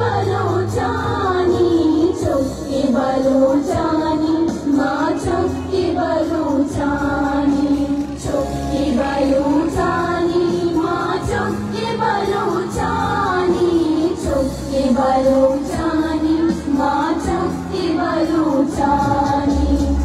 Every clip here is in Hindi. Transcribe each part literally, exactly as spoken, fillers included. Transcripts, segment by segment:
बलूचानी चुक्की बलूचानी माँ चुक्की बलूचानी चुक्की बलूचानी माँ चुक्की बलूचानी चुक्की बलूचानी माँ चुक्की बलूचानी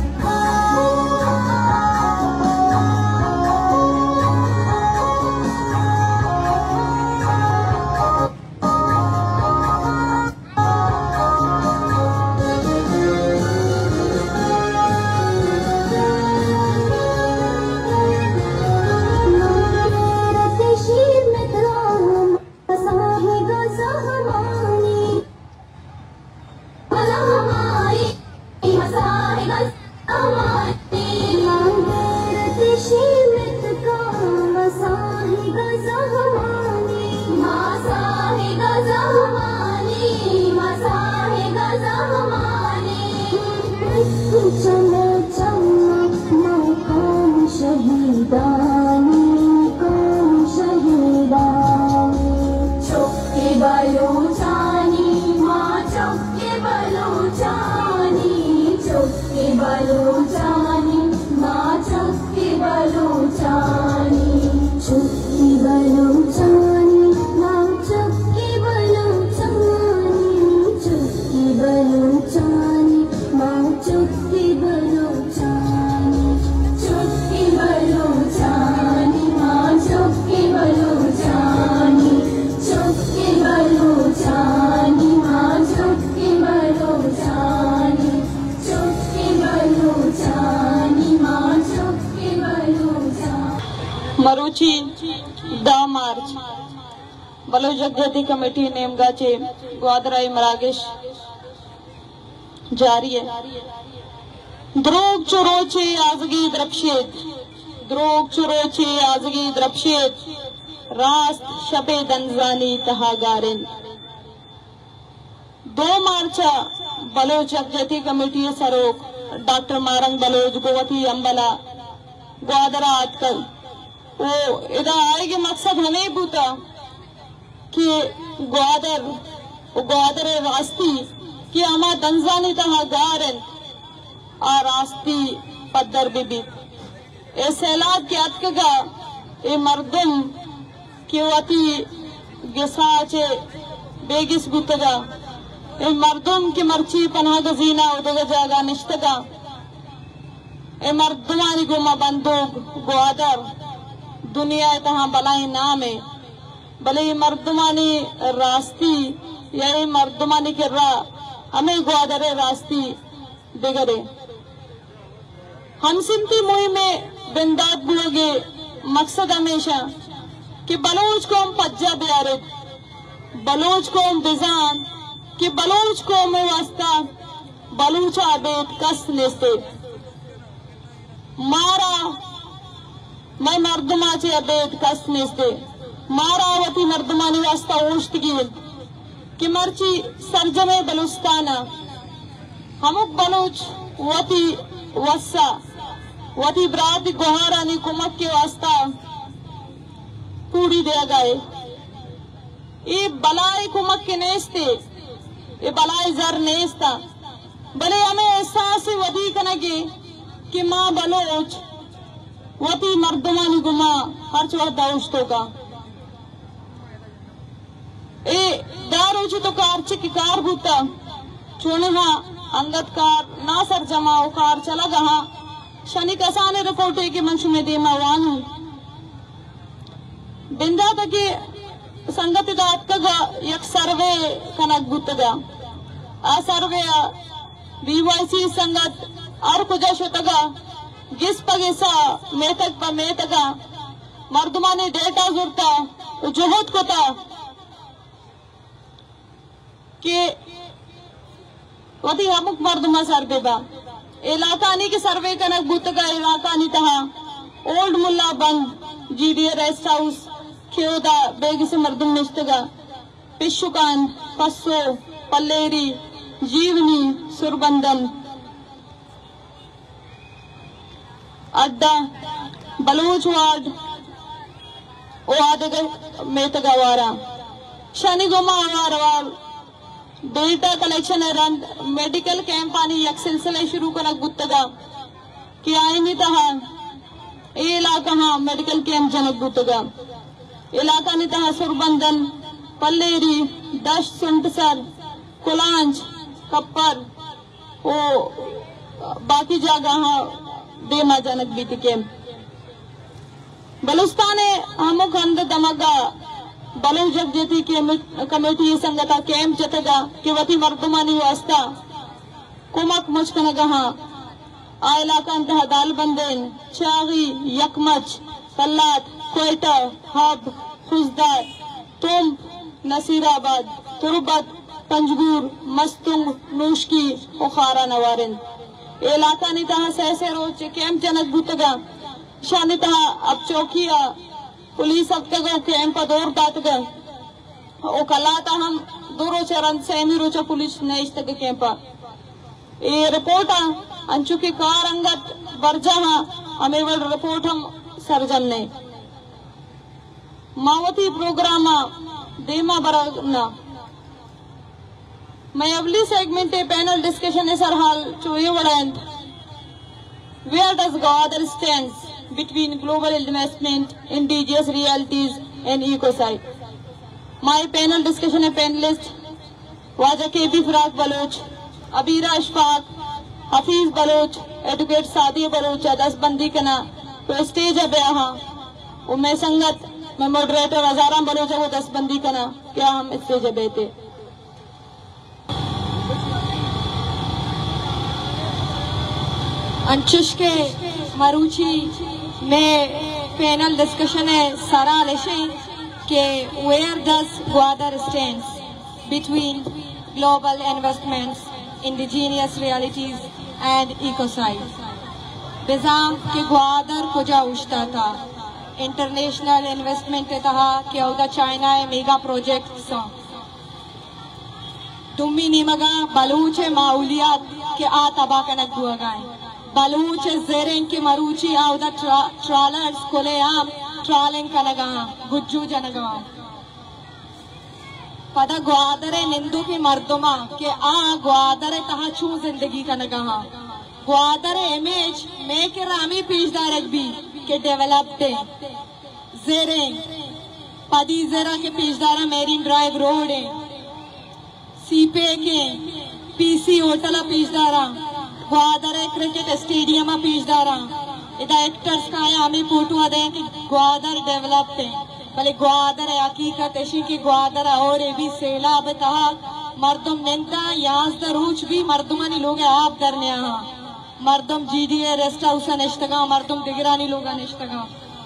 मरुची दह मार्च बलोच जगजाती कमेटी नेमगाचे ग्वादराई मरागेश जारी है। द्रोग चुरोचे आजगी द्रपशेत द्रोग चुरोचे आजगी द्रपशेत रास्त शबे दंजानी तहागारिन। दो मार्चा बलोच जगजाती कमेटी सरोक डॉक्टर मारंग बलोच गोवती अंबला ग्वादरा आतकल वो इधर आएगी मकसद हमें बूता कि ग्वादर ग्वादर रास्ती कि हमा दंजानी तहा गारन आ रास्ती पद्दर बिबी ए सैलाब के अतकगा ए मर्दम कि वती गिसाचे बेगिस गुतगा ए मर्दम की मर्ची पनाह गजीना उदगा जागा निश्तगा ए मर्दमानी गुमा बंदूक ग्वादर दुनिया तहाँ बलाई नाम है भले ये मर्दमानी रास्ती या ये मर्दमानी के रा हमें ग्वादरे रास्ती बिगड़े हम सिंती मुहिम में बिंदात बुलोगे मकसद हमेशा कि बलोच को हम पज्जा बियारे बलोच को हम बिजान कि बलोच को में वास्ता बलूचा बेट कस नेस्ते मारा मैं मर्दमाचे अबेद कस नेस्ते मारावती मर्दमानी वास्ता ओश्तगी कि मर्ची सरजमे बलुस्ताना हमुक बलूच वती वस्सा वती ब्राद गोहारानी कुमक के वास्ता कूड़ी दे गए ये बलाई कुमक के नेस्ते ये बलाई जर नेस्ता भले हमें एहसास वदी कनगे कि माँ बलोच वती मर्दमानी गुमा हर चौथा उश्तो का ए दारोची तो कारची की कार भूता चुने हाँ अंगत कार ना सर जमाओ कार चला गहा शनि कसाने रिपोर्टे के मंश में दे मावानू बिंदा तके संगति दात का एक सर्वे कनक भूतगा आ सर्वे बीवाईसी संगत और कुछ शतगा गिस पगेसा मेतक पर मेतका मर्दमानी डेटा जुरता जुहद को था कि वती हमुक मर्दमा सर्वे बा इलाकानी के सर्वे कनक बुतगा इलाकानी तहा ओल्ड मुल्ला बंद जीडीए रेस्ट हाउस खेदा बेग से मर्दम निश्तगा पिशुकान पस्सो पल्लेरी जीवनी सुरबंदन अड्डा बलूच वार्ड ओ आदे मेतगावारा शनि गुमा वारवाल डेटा कलेक्शन रन मेडिकल कैंप आणि एक सिलसिला शुरू करक गुत्तगा कि आईनी तहा ए इलाका हाँ मेडिकल कैंप जनक गुत्तगा इलाका नि तहा सुरबंदन पल्लेरी दश सुंटसर कुलांच कप्पर ओ बाकी जगह हाँ देमा जनक बीती कैंप बलुस्ताने हमो खंड दमगा बलूच जगजती कमेटी संगता कैंप जतगा के वती मर्दमानी वास्ता कुमक मुचकनगा हाँ आ इलाका अंतहा दालबंदेन चागी यकमच कल्लात कोयटा हब खुजदार तुम नसीराबाद तुरबत पंजगूर मस्तुंग नूशकी उखारा नवारिन इलाका नि तहा सहसे रोज कैंप जनक गुतगा शानी तहा अब चौकिया पुलिस अब तक कैंप दौर दात गए ओ कलाता हम दो रोचा रन सेमी रोचा पुलिस ने इस तक कैंपा ये रिपोर्ट अंचु के कार अंगत बरजा हमें वो रिपोर्ट हम सर्जन ने मावती प्रोग्राम देमा बरना मैं अगली सेगमेंट पैनल डिस्कशन है सर हाल चोए वड़ेंत where does Gwadar stands between global investment, indigenous realities and ecocide. My panel discussion है panelist वाजा के बी फराक बलोच, अबीरा अशफाक, हफीज बलोच, एडवोकेट सादिया बलोच, दस बंदी कना तो स्टेज है ब्याहा वो मैं संगत मैं मॉडरेटर हजारां बलोच वो दस बंदी कना क्या हम स्टेज है बेते अंचुश के मरूची में पैनल डिस्कशन है सारा लेशे के where does Gwadar stands between global investments, indigenous realities and ecocide. बेजाम के ग्वादर कुजा उश्ता था इंटरनेशनल इन्वेस्टमेंट तहा के उदा चाइना मेगा प्रोजेक्ट सो तुम्मी निमगा बलूच माउलियात के आ तबा कनक हुआ गाए बलूच जेरें के मरूची आउदा ट्रा, ट्रालर्स कोले आम ट्रालिंग कनगा गुज्जू जनगा पदा ग्वादरे निंदु की मर्दुमा के आ ग्वादरे तहा छू जिंदगी कनगा ग्वादरे इमेज में के रामी पीजदार भी के डेवलप्ड जेरें पदी जरा के पीजदारा मेरीन ड्राइव रोड है सीपे के पीसी होटल पीजदारा ग्वादर क्रिकेट स्टेडियम पीजदारा इधर एक्टर्स का आमी फोटो दे कि ग्वादर डेवलप्ड है भले ग्वादर हकीकत ऐसी कि ग्वादर और भी सैलाब तहा मर्दम नेंता याज द रूच भी मर्दमानी लोग आप करने यहाँ मर्दम जीडीए रेस्ट हाउस नेश्तगा मर्दम दिगरानी लोग नेश्तगा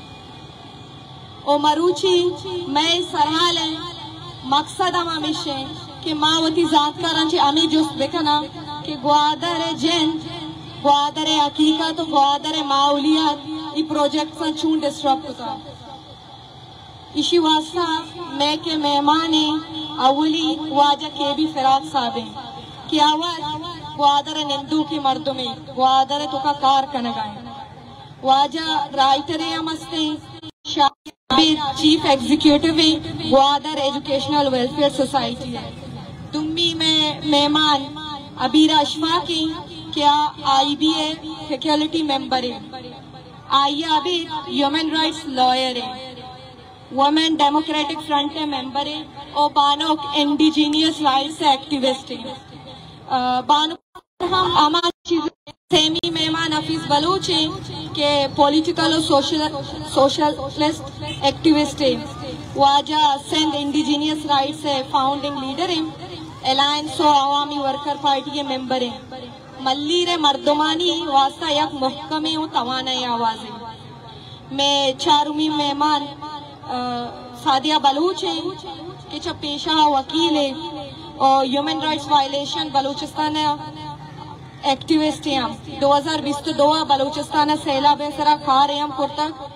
ओ मरूची मैं सरहाल है मकसद हम हमेशा कि मावती जात करांची आमी जोस देखना कि ग्वादर जेन ग्वादर हकीकत तो ग्वादर माउलियात ये प्रोजेक्ट से चूं डिस्टर्ब होता इसी वास्ता मैं के मेहमाने अवली वाजा के भी फिराक साबे कि आवाज ग्वादर निंदू की मर्दों में ग्वादर तो का कार कनगाए वाजा राइटर है मस्ते चीफ एग्जीक्यूटिव है ग्वादर एजुकेशनल वेलफेयर सोसाइटी है तुम्मी में मेहमान अबीरा अशफाकी क्या I B A faculty member है आइया अभी ह्यूमन राइट्स लॉयर है वुमेन डेमोक्रेटिक फ्रंट के मेंबर है और बानो इंडिजीनियस राइट्स एक्टिविस्ट है बानो हम हमारी चीजें सेमी मेहमान हफीज बलूच है के पॉलिटिकल और सोशल सोशलिस्ट एक्टिविस्ट है वाजा सिंध इंडिजीनियस राइट्स है फाउंडिंग लीडर है अलायंस और अवामी वर्कर पार्टी के मेंबर है मल्ली रे मर्दमानी वास्ता यक मुहकमे हो तवानाई आवाज है मैं चारुमी मेहमान सादिया बलूच है कि जब पेशा वकील है और human rights violation Balochistan activist हैं हम दो हजार बीस तो दो बलूचिस्तान सैलाब सरा खा रहे हम पुरतक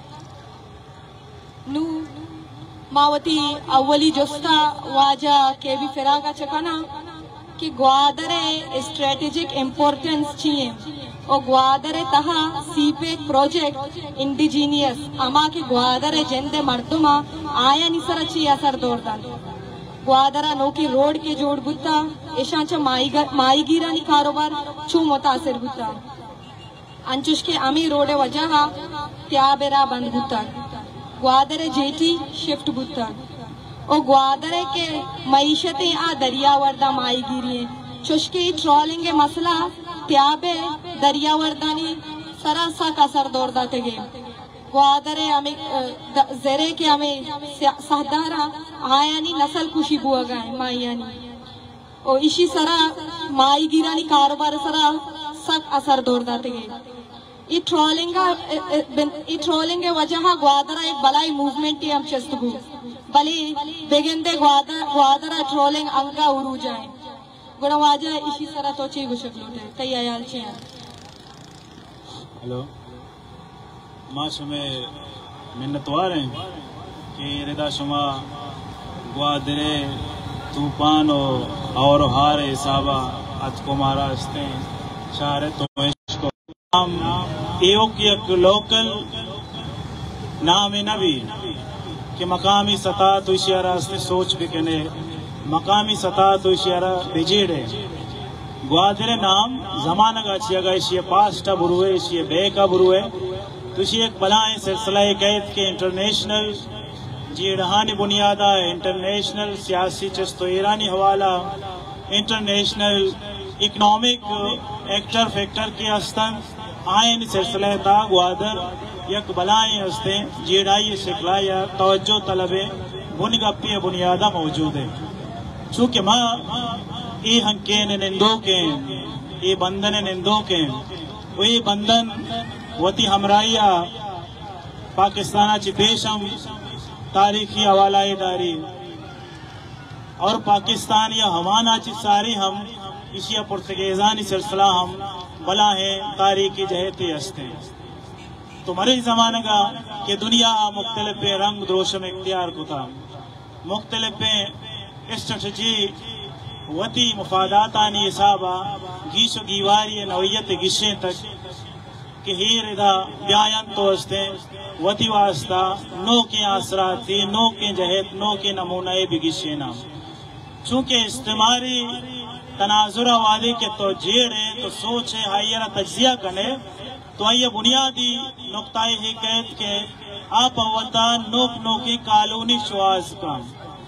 नू मावती अव्वली जोस्ता वाजा के भी फिरागा चकाना कि ग्वादरे स्ट्रेटेजिक इम्पोर्टेंस चाहिए और ग्वादरे तहा सीपेक प्रोजेक्ट इंडिजीनियस अमा के ग्वादरे जेंदे मर्दुमा आया निसर चाहिए असर दौर दाल ग्वादरा नोकी रोड के जोड़ बुत्ता एशांचा माईगीरानी कारोबार छू मुतासिर बुत्ता अंचुश के अमी रोडे वजह त्याबेरा बंद बुत्ता ग्वादरे जेटी शिफ्ट बुत्ता और ग्वादरे के मईशतें आ दरियावर्दा माईगीरी चुशके ट्रॉलिंग मसला त्याबे दरियावर्दानी सरासा का सर दौड़दा तेगे ग्वादरे हमें जरे के हमें सहदारा आयानी नस्ल कुशी बुआ गए मायानी और इसी सरा माई गिरानी कारोबार सरा सब असर दौर दाते गए ये ट्रोलिंग का ये ट्रोलिंग के वजह ग्वादरा एक बलाई मूवमेंट ही हम चस्तबू बली बेगंदे ग्वादरा ग्वादरा ट्रोलिंग अंगा उड़ू जाए गुणवाजा इसी सरा तो ची गुशक लोटे कई आयाल ची हेलो माँ में मिन्नतवार हैं कि रिदा शुमा ग्वादरे तूफान और हार हिसाबा अच को महारास्ते शारे तो इसको हम एक एक लोकल नाम नबी कि मकामी सतह तो इशिया रास्ते सोच भी कने मकामी सतह तो इशिया बिजेड़े ग्वादरे नाम जमाना का छियागा इशिया पास्टा बुरुए इशिया बे का बुरुए तो एक बलाएं सिलसिला कैद के इंटरनेशनल जी रहानी बुनियादा इंटरनेशनल सियासी चस्तो ईरानी हवाला इंटरनेशनल इकनॉमिक एक्टर फैक्टर के हस्तन आयन सिलसिला ता ग्वादर यक बलाएं हस्ते जीड़ाई शिकला या तवज्जो तलबे बुन गप्पी बुनियादा मौजूद है चूँकि माँ ये हंके निंदो के ये बंधन निंदो के वही बंधन वती हमराइया पाकिस्तानाची पेशम तारीखी हवालाई दारी और पाकिस्तान या हमानाची सारी हम इशिया पुर्तगेजानी सिलसिला हम बला है तारीखी जहती हस्ते तो मरे जमाने का कि दुनिया मुख्तलिफ रंग द्रोशम इख्तियार को था मुख्तलिफ स्ट्रेटजी वती मुफादातानी हिसाबा गीशो गीवारी नवैयत गिशे तक कि हीर इधा ब्यायन तो हस्ते वती वास्ता नो के आसराती नो के जहेत नो के नमूनाए बिगिशेना चूँकि इस्तेमारी तनाजुरा वादे के तो जेड़े तो सोच है हाइयरा तजिया कने तो आइए बुनियादी नुक्ताए ही कैद के आप अवता नोक नोके कानूनी श्वास का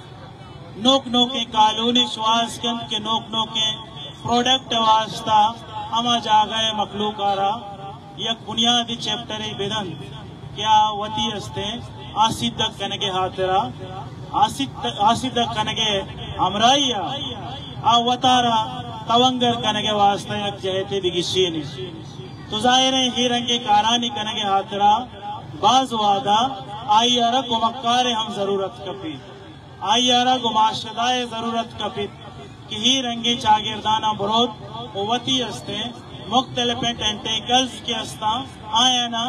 नोक नोके कानूनी श्वास कन के नोक नोके प्रोडक्ट वास्ता अमा जा गए मखलूकारा यक बुनियादी चैप्टर बेदन क्या वती हस्ते आसिद कनगे हातरा आसिद आसिद कनगे हमराइया आ वतारा तवंगर कनगे वास्ते यक जहते बिगिशीनी तो जाहिर है ही रंगे कारानी कनगे हातरा बाज वादा आई यारा को मक्कारे हम जरूरत कपी आई यारा को माशदाए जरूरत कपी कि ही रंगे चागिरदाना बरोत वती हस्ते मुख्तलिफ टेंटेकल्स के हस्ता आयाना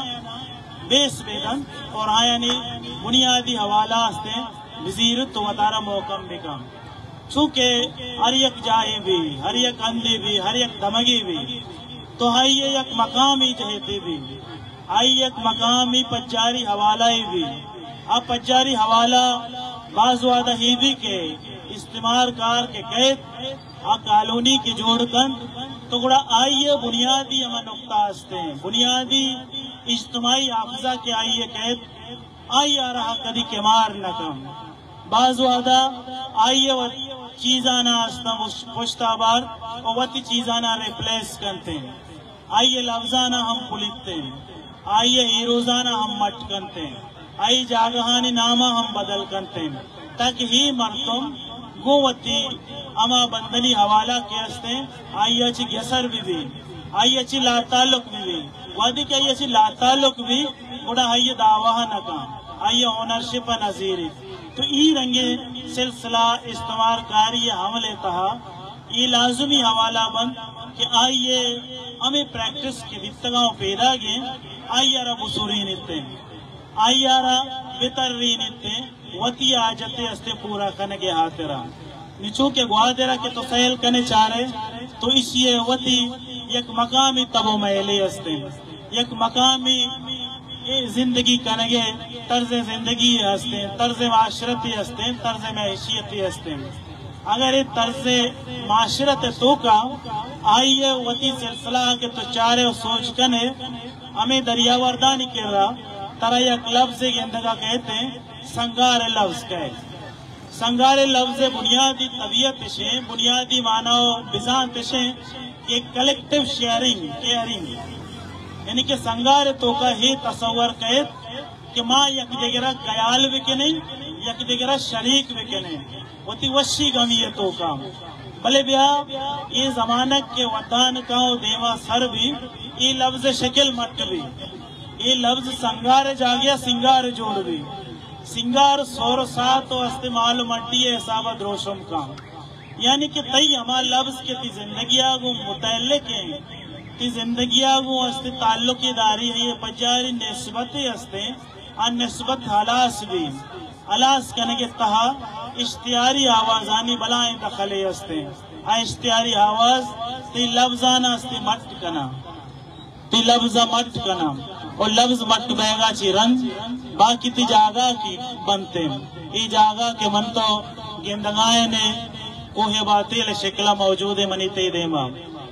बेस बेदन और आयानी बुनियादी हवाला हस्ते वजीर तो वतारा मौकम बिकम चूँकि हर एक जाए भी हर एक अंधे भी हर एक दमगी भी तो हाई एक मकामी जहते भी हाई एक मकामी पज्जारी हवाला भी अब पज्जारी हवाला बाजवादा ही भी के इस्तेमाल कार के कैद आ कॉलोनी की जोड़कन तो गुड़ा आइए बुनियादी अमन नुक्ता हस्ते हैं बुनियादी इज्तमाही हाफजा के आइए कैद आई आ रहा कदी के मार न कम बाजवादा आइए चीजाना हस्ता पुश्ताबार और वती चीजाना रिप्लेस करते हैं आइए लफ्जाना हम पुलितते हैं आइए हीरोजाना हम मट करते हैं आई जागहानी नामा हम बदल करते हैं ताकि ही मरतुम गोवती अमा बंदनी हवाला के हस्ते आई अच्छी गसर भी भी आई अच्छी लातालुक भी भी वादी के आई अच्छी लातालुक भी बड़ा आई दावा न काम आई ओनरशिप नजीर तो ई रंगे सिलसिला इस्तेमाल कारी हमले तहा ये लाजुमी हवाला बंद कि आइए हमें प्रैक्टिस के दित्तगांव पैदा गे आइयारा बुसूरी नित्ते आइयारा बेतर्री नित्ते वती आजते हस्ते पूरा कने के हाथरा निचू के ग्वादेरा के तो सैल कने चारे तो इसिए वती एक मकामी तबो महले हस्ते एक मकामी ये जिंदगी कनगे तर्ज जिंदगी हस्ते तर्ज माशरती हस्ते तर्ज महशियती हस्ते अगर ये तर्ज माशरत तो का आइए वती सिलसिला के तो चारे सोच कने हमें दरियावर्दानी कर रहा तरह एक लफ्ज गेंदगा कहते हैं संगार लफ्ज कहे संगार लफ्ज बुनियादी तबीयत से बुनियादी मानव बिजान से कि कलेक्टिव शेयरिंग केयरिंग यानी कि संगार तो का ही तस्वर कहे कि माँ यक जगह गयाल भी के नहीं यक जगह शरीक भी के नहीं होती वशी गमी है तो का भले ब्या ये जमानत के वतान का देवा सर भी ये लफ्ज शकिल मट भी ये लफ्ज संगार जागिया सिंगार जोड़ भी सिंगार सौर सा तो इस्तेमाल मट्टी है हिसाब द्रोशम का यानी कि तई हमारा लफ्ज के ती जिंदगी आगू मुतल्लिक है ती जिंदगी आगू अस्ते ताल्लुकीदारी है पजारी निस्बत अस्ते आ निस्बत हलास भी हलास कने के तहा इश्तियारी आवाजानी बलाएं दखले अस्ते आ इश्तियारी आवाज ती लफ्जाना अस्ते मट कना ती लफ्जा मट कना और लफ्ज मट बहगा ची रंग बाकी ती जागा की बनते ई जागा के मन तो गेंदगाए ने कोहे बातिल शिकला मौजूद है मनी ते देमा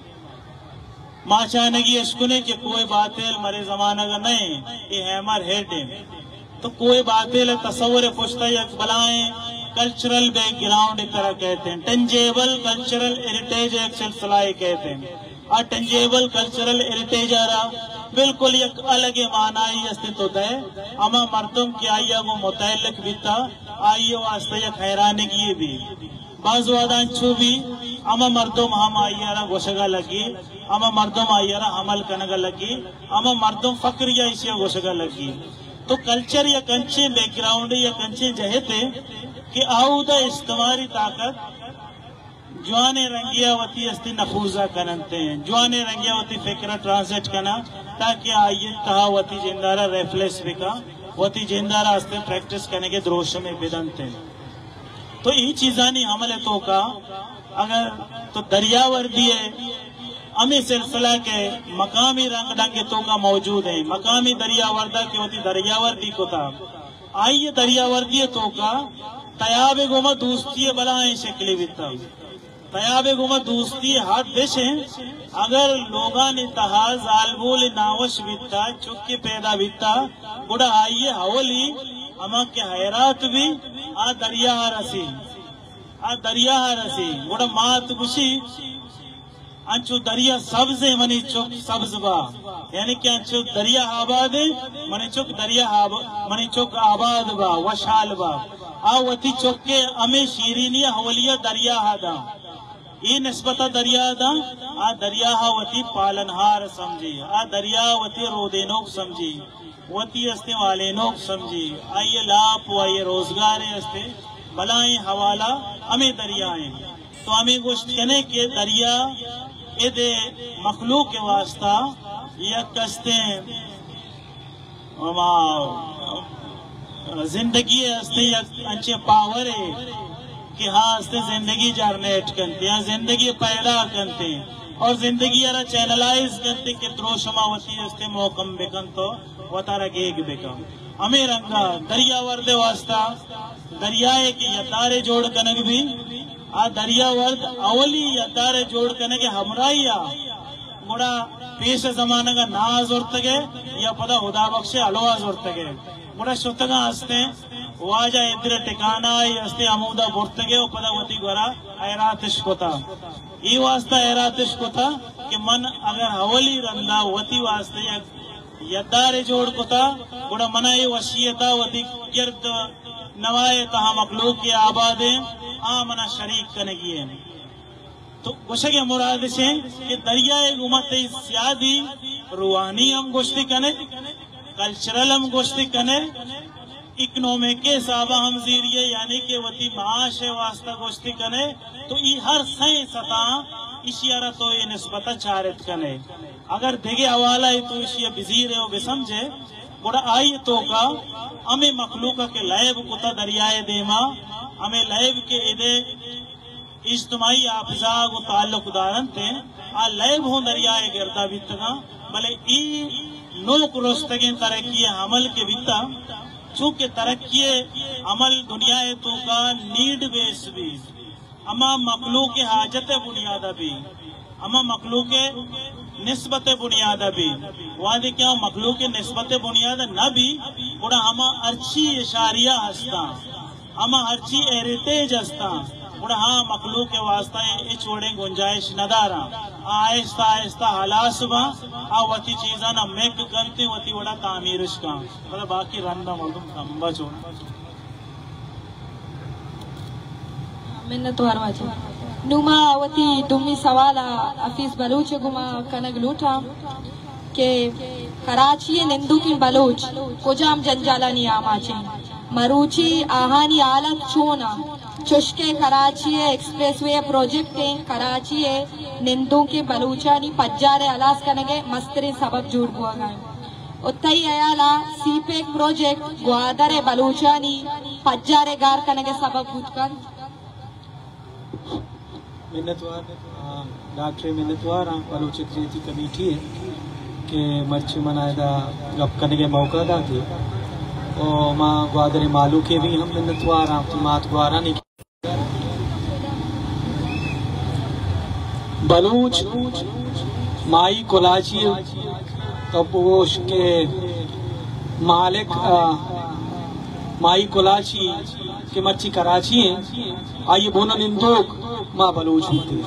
माचा नगी अशकुने के कोई बातिल मरे जमाना का नहीं ये हैमर हेड तो कोई बातिल तस्वर पुश्ता यक बलाएं कल्चरल बैकग्राउंड एक तरह कहते हैं टेंजेबल कल्चरल हेरिटेज एक सिलसिला कहते हैं और टेंजेबल कल्चरल हेरिटेज आ रहा बिल्कुल एक अलग माना ही अस्तित्व है अमा मर्दम की आइया को मुतल्लिक बीता आइयो वास्ते यक हैरानी की भी बाज़ वादांचू भी अमा मर्दम हम आइयारा गोशगा लगी अमा मर्दम आइयारा अमल कनगा लगी अमा मर्दम फक्र या इसी गोशगा लगी तो कल्चर या कंचे बैकग्राउंड या कंचे जहते कि आउदा इस्तेमारी ताकत जवाने रंगियावती अस्ति नफूजा कनते हैं जवाने रंगियावती फिक्र ट्रांसलेट करना ताकि आइए तहावती जिंदारा रेफलेस बिका वती जिंदारा अस्ते प्रैक्टिस करने के द्रोश में बिदनते तो ये चीजानी हमले तो का अगर तो दरियावर्दी है अमी सिलसिला के मकामी रंग डंगे तो का मौजूद है मकामी दरियावर्दा की होती दरियावर्दी को था आइए दरियावर्दी तो का तयाबे गुमा दोस्ती बलाएं शक्ली बिता तयाबे गुमा दोस्ती हाथ देश है अगर लोगा ने तहा जालबोल नावश बिता चुक्के पैदा बिता बुढ़ा आइए हवली अमा के हैरात भी आ दरिया रसी आ दरिया रसी बुढ़ा मात खुशी अंचु दरिया सब्ज है मनी चुक सब्ज बा यानी कि अंचु दरिया आबाद है मनी चुक दरिया मनी चुक आबाद बा वशाल बा आ वती चुक के अमे शीरीनिया हवलिया दरिया हादा ये निस्बता दरिया दा आ दरिया वती पालनहार समझी आ दरिया वती रोदेनोक समझी वती अस्ते वाले नोक समझी आइए लाप आइए रोजगार अस्ते बलाएं हवाला हमें दरियाएं तो हमें गोश्त कहने के दरिया इदे मखलूक के वास्ता या कस्ते जिंदगी अस्ते या अंचे पावर है कि हाँ अस्ते जिंदगी जरनेट करते हैं जिंदगी पैदा करते और जिंदगी यारा चैनलाइज करते कि द्रोशमावती अस्ते मोकम बेकन तो वतारा गेग बेकम हमें रंगा दरिया वर्दे वास्ता दरियाए की यदारे जोड़ कनक भी आ दरिया वर्द अवली यदारे जोड़ कनक हमराइया गुड़ा पेश जमाना का नाज उर्तगे या पदा हुदा बख्शे अलवाज उर्तगे गुड़ा शुतगा हस्ते वाजा इधर टिकाना हस्ते अमूदा बुर्तगे और पदा वती गोरा ऐरातिश कोता ये वास्ता ऐरातिश कोता कि मन अगर हवली रंदा वती वास्ते या यदारे जोड़ कोता गुड़ा मनाई वसीयता वती गिर्द नवाए तहा मखलूक के आबादे आ मना शरीक कनेगी है तो गोशे मुराद से कि दरिया उमत सियादी रूहानी हम गोश्ती कने कल्चरल हम गोश्ती कने इकोनॉमिक के हिसाब हम जीरिए यानी कि वती माश वास्ता गोश्ती कने तो ये हर सही सतह इशियारा तो ये निस्बता चारित कने अगर देगे हवाला है तो इशिया बिजीर है वो बेसमझे बुरा आई तो का हमें मखलूका के लैब कुता दरियाए देमा हमें लैब के इदे इज्तमाई आफिजा को ताल्लुक दारन थे आ लैब हो दरियाए गिरदा बितगा भले ई नोक रोस्तगे तरक्की अमल के बिता चूंकि तरक्की अमल दुनिया तो का नीड बेस भी अमा मखलूक के हाजत बुनियाद भी अमा मखलूक के निस्बत बुनियाद भी वादे क्या मखलूक के निस्बत बुनियाद न भी बड़ा हमा अर्ची इशारिया हस्ता हमा अर्ची एरितेज हस्ता बड़ा हाँ मखलूक के वास्ता है छोड़े गुंजाइश नदारा आहिस्ता आहिस्ता हलास बा आ वती चीजा ना मेक गंते वती बड़ा तामीरश का मतलब बाकी रंदा मलूम कंबा छोड़ मिन्नत वारवाजी नुमा वती तुम्ही सवाला हफीज बलूच गुमा कनग लूटा के कराची निंदू की बलूच कुजाम जंजाला नियामाचे मरूची आहानी आलत चोना चुश्के कराची एक्सप्रेसवे प्रोजेक्ट कराची निंदू के बलूचानी पज्जारे अलास कनगे मस्तरे सबब जुड़ हुआ गए उत्तई अयाला सीपेक प्रोजेक्ट ग्वादरे बलूचानी पज्जारे गार कनगे सबब बुतकन मिन्नतवार डॉक्टर मिन्नतवार बलूच क्रिएटिव कमेटी है कि मर्ची मनाएगा गप करने के मौका दा थी और माँ ग्वादरे मालू के भी हम मिन्नतवार आपकी मात ग्वारा नहीं बलूच माई कोलाची कपोश के मालिक माई कोलाची के मच्छी कराची है आइए बोना निंदोक माँ बलूच होती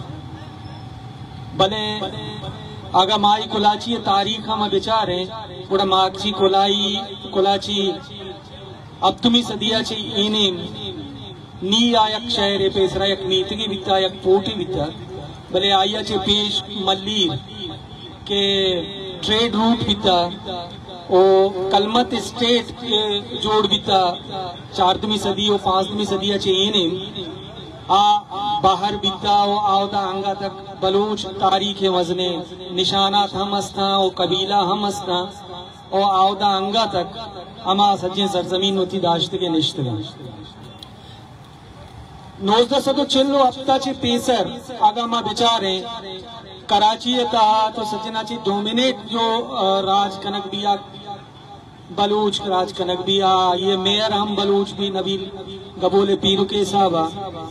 भले अगर माई कोलाची तारीख हम विचार है बड़ा माची कोलाई कोलाची अब तुम्ही सदिया ची इने नी आयक शहर पेसरा यक नीतगी बिता यक पोटी बिता भले आया चे पेश मल्लीर के ट्रेड रूट बिता ओ कलमत स्टेट के जोड़ बिता चारदमी सदी और पांचदमी सदिया चे इने आ बाहर बिता ओ आवदा अंगा तक बलूच तारीख वजने निशानात हम अस्ता ओ कबीला हम अस्ता ओ आवदा अंगा तक अमा सज्जे सरजमीन होती दाश्त के निश्त नौजदा सदो चिल्लो अपता चे पेसर आगा मा बिचारे कराची था तो सजना ची डोमिनेट जो राज कनक बिया बलूच राज कनक बिया ये मेयर हम बलूच भी नबील गबोले पीरू के साहबा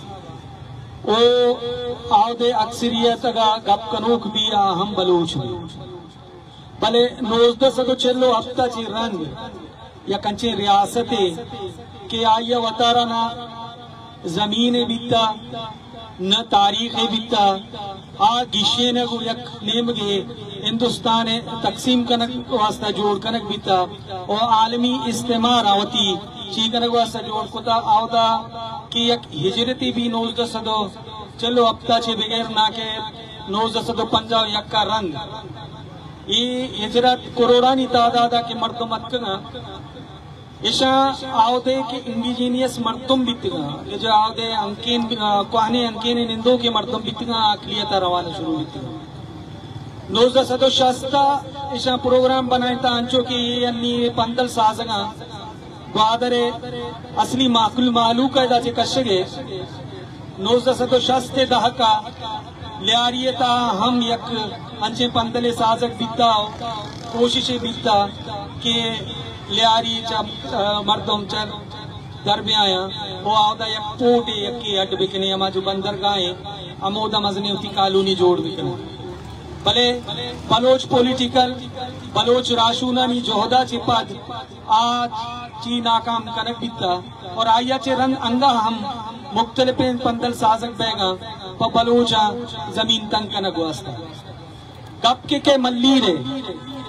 ओ आवदे अक्सरियत का गप कनूक बिया हम बलूच भी भले नौजदा सदो चिल्लो अपता ची रंग या कंचे रियासते के आया वतारा ना जमीन बिता न तारीख बिता आ गिशे न यक नेम गे हिंदुस्तान तकसीम कनक वास्ता जोड़ कनक बिता और आलमी इस्तेमार आवती ची कनक वास्ता जोड़ कोता आवदा कि यक हिजरती भी नौजदा सदो चलो अपता छे बगैर ना के नौजदा सदो पंजाब यक का रंग ये हिजरत करोड़ानी तादादा के मर्दम अतकना इशा आवदे के इंडिजीनियस मर्दम बितगा ये जो आवदे अंकेन कोहने अंकेन निंदो के मर्दम बितगा अकलियत रवाना शुरू बितगा नौजदा सदो शास्ता इशा प्रोग्राम बनाए ता अंचो की ये अन्नी पंदल साजगा ग्वादरे असली माकुल मालू का दाचे कशगे नौजदा सदो शास्ते दहका लियारियता हम यक अंचे पंदले साजक बिता कोशिशे बिता के लियारी जब मर्दम चल दरबे आया वो आवदा यक पोटे यक के अड बिकने अमा जो बंदरगाहे अमोदा मजने उती कॉलोनी जोड़ बिकने भले बलोच पॉलिटिकल बलोच राशूना नी जोहदा चे पद आज ची नाकाम कनक बिता और आया चे रंग अंगा हम मुख्तलिफ पंदल साजक बैगा प बलोचा जमीन तंग कनक वास्ता कब के के मल्लीर है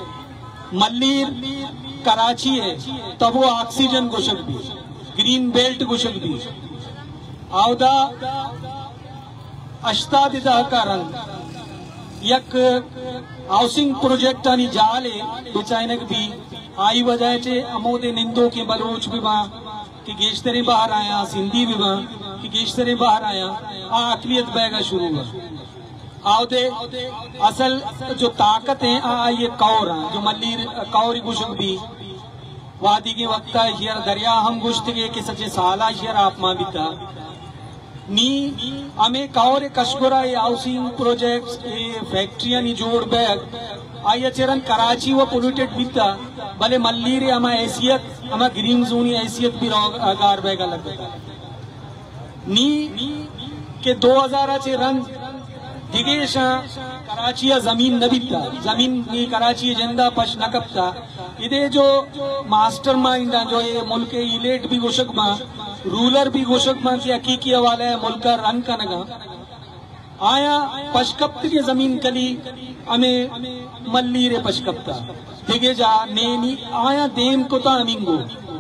मल्लीर कराची है तब वो ऑक्सीजन गुशक भी ग्रीन बेल्ट गुशक भी आवदा अष्टादिदा का रंग यक हाउसिंग प्रोजेक्ट आनी जाले बेचाइनक भी आई वजह चे अमोदे निंदो के बलोच भी बा कि गेश्तरे बाहर आया सिंधी भी बा कि गेश्तरे बाहर आया आ अकलियत बैगा शुरू हुआ आवदे असल जो ताकत है आ ये कौर जो मल्लीर कौरी गुशक भी वादी के वक्त हियर दरिया हम गुश्त के कि सचे साला हियर आप मां बिता नी हमें कौर कशगुरा ये हाउसिंग प्रोजेक्ट्स ये फैक्ट्रियां नी जोड़ बैग आइए चरण कराची वो पोल्यूटेड बीता भले मल्लीरे हमा हैसियत हमा ग्रीन जोन हैसियत भी गार बेगा लगता नी के दो हजार चे रन दिगेशा कराची जमीन न बीता जमीन नी कराची जिंदा पश न कपता इधे जो मास्टर माइंड जो ये मुल्क इलेट भी गोशक मा रूलर भी गोशक मा की हकीकी वाला है मुल्क रन का नगा आया पशकप्त की जमीन कली हमें मल्ली रे पशकप्ता दिगे जा नेनी आया देम को ता अमिंगो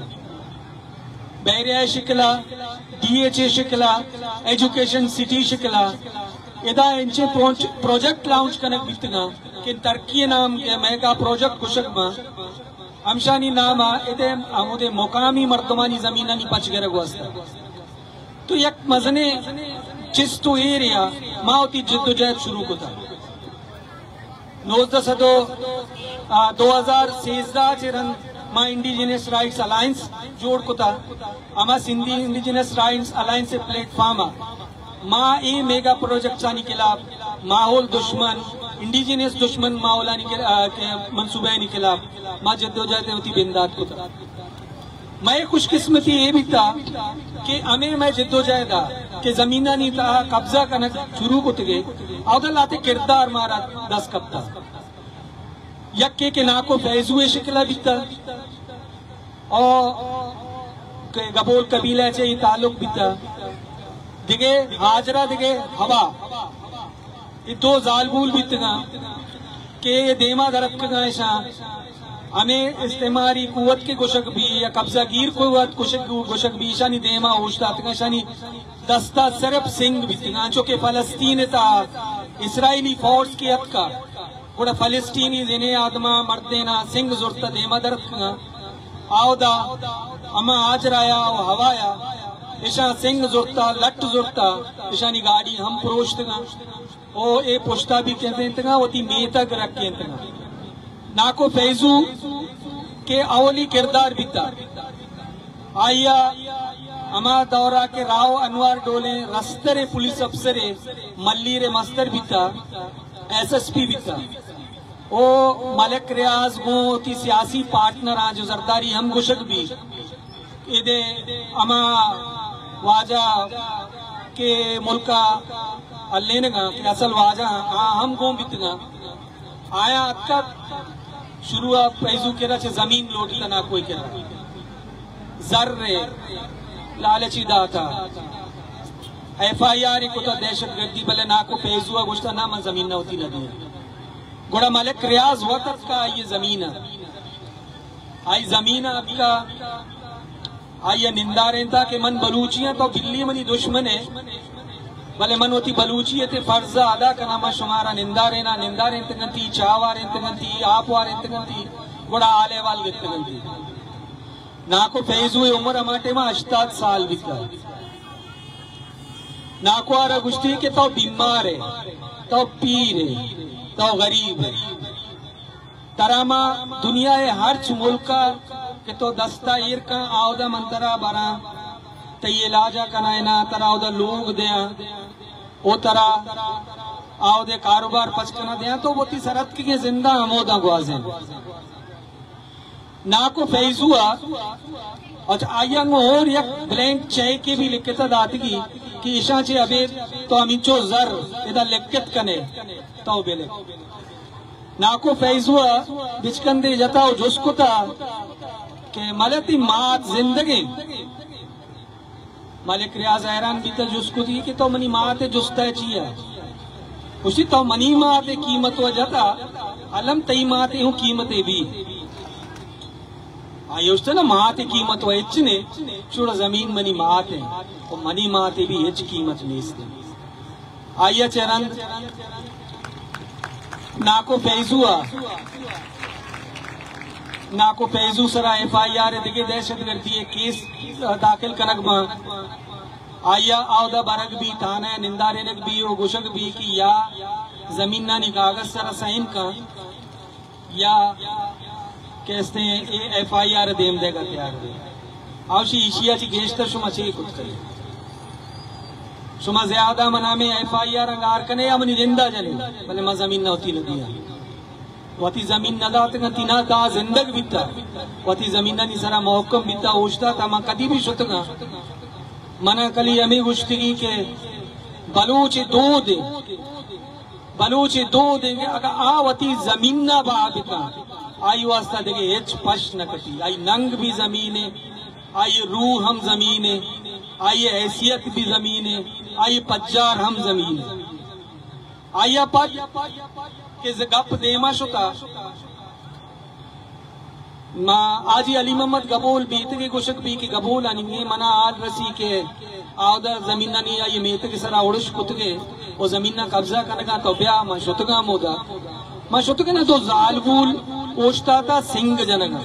बैरिया शिकला डीएचए शिकला एजुकेशन सिटी शिकला इदा इंचे प्रोजेक्ट लॉन्च कनक बितना कि तरक्की नाम के मेगा प्रोजेक्ट कुशक मा हमशानी नामा इदे आमुदे मुकामी मर्दमानी जमीनानी पच गरे गोस्ता तो यक मजने चिस्तु एरिया मावती जिद्दोजहद शुरू को था नोजदा सदो दो हजार सेजदा चिरन मा इंडिजिनस राइट्स अलायंस जोड़ को था अमा सिंधी इंडिजिनस राइट्स अलायंस से प्लेटफॉर्म माँ ए मेगा प्रोजेक्ट सानी खिलाफ माहौल दुश्मन इंडिजिनस दुश्मन माहौला के मंसूबे खिलाफ माँ जद्दोजहद होती बिंदात को था मैं खुशकिस्मती ये भी था कि हमें मैं जिद्दोजहद कि जमीना नहीं था कब्जा करना शुरू को तगे अवदल आते किरदार मारा दस कब था यक्के के नाको फैजुए शिकला बीता और गबोल कबीला से ताल्लुक बीता दिगे हाजरा दिगे हवा ये दो जालबूल बीतना के देमा दरक का ऐसा हमें इस्तेमारी कुवत के गुशक भी या कब्जा गिर कुवत कुशक गुशक भी ईशानी देमा होशता ईशानी दस्ता सरब सिंह भी तिगांचो के फलस्तीन था इसराइली फोर्स की हद का गुड़ा फलस्तीनी जिन्हें आदमा मर्देना सिंह जुर्ता देमा दरक का आओदा अमा आज राया और हवाया ईशा सिंह जुर्ता लट जुर्ता ईशानी गाड़ी हम प्रोश्त ओ ए पुश्ता भी कहते हैं तंगा होती मेतक रख के तंगा नाको फैजू के अवली किरदार बीता आया अमा दौरा के राव अनवर डोले रस्तरे पुलिस अफसरे मल्ली रे मस्तर बीता एसएसपी बीता ओ मलक रियाज गो ती सियासी पार्टनर आ जो जरदारी हम गुशक भी इदे अमा वाजा के मुल्का अल्लेनगा के असल वाजा आ हम गो बीतना आया अक्का शुरुआत पैसू के रचे जमीन लोटी तना कोई के जर्रे लालची दाता एफ आई आर को तो दहशत गर्दी भले ना को पैसू गुश्ता ना मन जमीन ना होती लगी गोड़ा मलिक रियाज वक्त का ये जमीन आई जमीन आपका आई निंदा रहता के मन बलूचियां तो बिल्ली मनी दुश्मन है भले मन होती बलूची थे फर्ज अदा करना मा शुमारा निंदा रहना निंदा रहती चावा रहती आप रहती गोड़ा आले वाल गंती नाको फैजू उम्र अमाटे में अश्ताद साल बिता नाको आरा गुश्ती के तो बीमार है तो पीर है तो गरीब है तरामा दुनिया है हर मुल्क के तो दस्ता ईर का आवदा मंतरा बरा तये लाजा कनायना तरा उदा लोग दया ओ तरा आओ दे कारोबार पचकना दिया तो वो ती सरत की जिंदा अमोदा गुआजे ना को फैजुआ और आयंग और एक ब्लैंक चय के भी लिखता दातगी कि ईशा चे अबे तो अमिचो जर इधर लिखत कने तो बेले ना को फैजुआ बिचकंदे जताओ जुस्को था के मलती मात जिंदगी मालिक रियाज हैरान भी तो जुस्को थी कि तो मनी माते जुस्ता चिया उसी तो मनी माते कीमत हो जाता अलम तई माते हूँ कीमतें भी आयुष ना माते कीमत हो इचने चुड़ा जमीन मनी माते और मनी माते भी इच कीमत नहीं आइया चरण नाको फैजुआ नाको फैजू सरा एफ आई आर दिगे दहशत गर्दी केस दाखिल कनक आया आवदा बरक भी थाना निंदारे नक भी ओ गुशक भी कि या जमीन ना कागज सरा साइन का या कहते हैं ए एफ आई आर देम देगा तैयार दे आवशी ईशिया ची गेस्टर शुमा चे कुछ करे शुमा ज्यादा मना में एफ आई आर अंगार कने या मनी जिंदा जले भले मा जमीन ना होती नदिया वती जमीन नदात का तिना दा जिंदग बिता वती जमीन नी सरा मोहकम बिता ओश्ता था मा कदी भी शुतगा मना कली अमी गुश्तगी के बलूच दो दे बलूच दो देंगे अगर आ वती जमीन ना बाबिका आई वास्ता देगे हेच पश न कटी आई नंग भी जमीन है आई रूह हम जमीन है आई हैसियत भी जमीन है आई पज्जार हम जमीन है आया पद के गप देमा शुता मा आजी अली मोहम्मद गबूल बीत के कुशक भी की गबूल अनिंगे मना आद रसी के आवदा जमीना नहीं आई मेत के सरा उड़श कुतगे वो जमीना कब्जा करने तो ब्या मा शुतगा मोदा मा शुतगे ना तो जालगुल ओश्ता था सिंह जनगा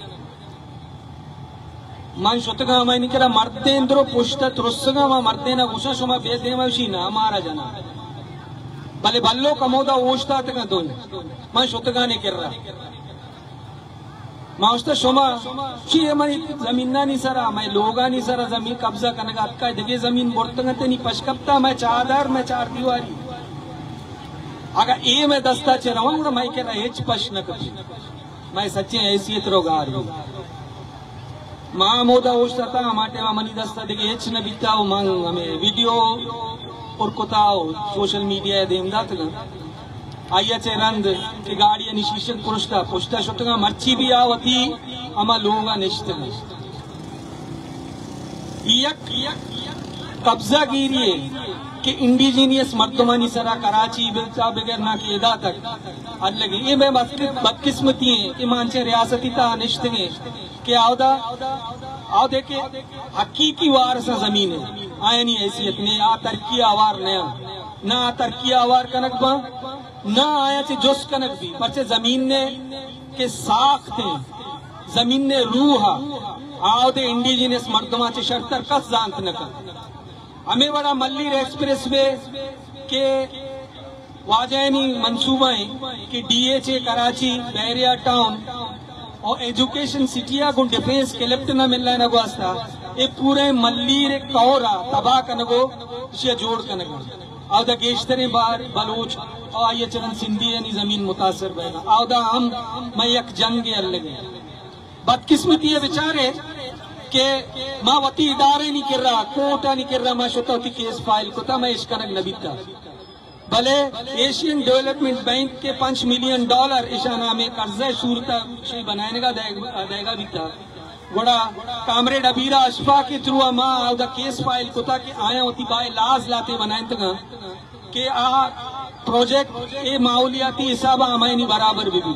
मन शुतगा मैं निकला मरते इंद्रो पुष्ट त्रुसगा मा मरते ना उषा शुमा बेदे मा उसी ना मारा जना भले बल्लो कमोदा ओश्ता तक दो मैं शुतगा नहीं कर रहा माउस्ता शोमा शी हमारी जमीना नहीं सरा मैं लोगा नहीं सरा जमीन कब्जा करने का अक्का जगह जमीन बोर्तंगते नहीं पशकप्ता मैं चादर मैं चार दीवारी अगर ए मैं दस्ता चराऊंगा मैं कह रहा हेच पश न कर मैं सच्चे हैसियत रोगार माँ मोदा ओश्ता था हमारे वहाँ मनी दस्ता देखे हेच न बीता मांग हमें वीडियो और कोताओ सोशल मीडिया देमदा तक आया चे रंद की गाड़ी निशीशन पुरुषता पुष्टा शुतगा मर्ची भी आवती अमा लोगा निश्चित कब्जा गिरिए कि इंडिजीनियस मर्दमानी सरा कराची बिल्चा बगैर ना की एदा तक आज लगे ये मैं बदकिस्मती है कि मानचे रियासती ता निश्चित है कि आवदा आओ देखे हकीकी वार सा जमीन है आया नहीं हैसियत ने आ तरक्की आवार नया ना तरक्की आवार कनक बा ना आया चे जोश कनक भी परचे जमीन ने के साख्ते जमीन ने रूह आओ दे इंडिजिनियस मर्दमा चे शर्तर कस जानत न कर हमें बड़ा मल्लीर एक्सप्रेस वे के वाजैनी मंसूबाएं कि डीएचए कराची बहरिया टाउन और एजुकेशन सिटिया को डिफेंस के लेफ्ट न मिल रहा है नगवास्ता ये पूरे मल्लीर कौरा तबाह कनगो इसे जोड़ कनगो आवदा गेश्तरे बार बलूच और आइए चलन सिंधी यानी जमीन मुतासर बहना आवदा हम मैं एक जंग के अलग बदकिस्मती है बेचारे के माँ वती इदारे नहीं कर रहा कोटा नहीं कर रहा माँ शुता होती केस फाइल को था मैं इश्कनक नबीता भले एशियन डेवलपमेंट बैंक के पांच मिलियन डॉलर ईशाना में कर्जा सूरता शे बनाने का देगा भी था गोड़ा कामरेड अबीरा अशफा के थ्रू माँ आवदा केस फाइल को था कि आया होती बाय लाज लाते बनाए तक के आ प्रोजेक्ट ए माहौलियाती हिसाब हमारे नहीं बराबर भी भी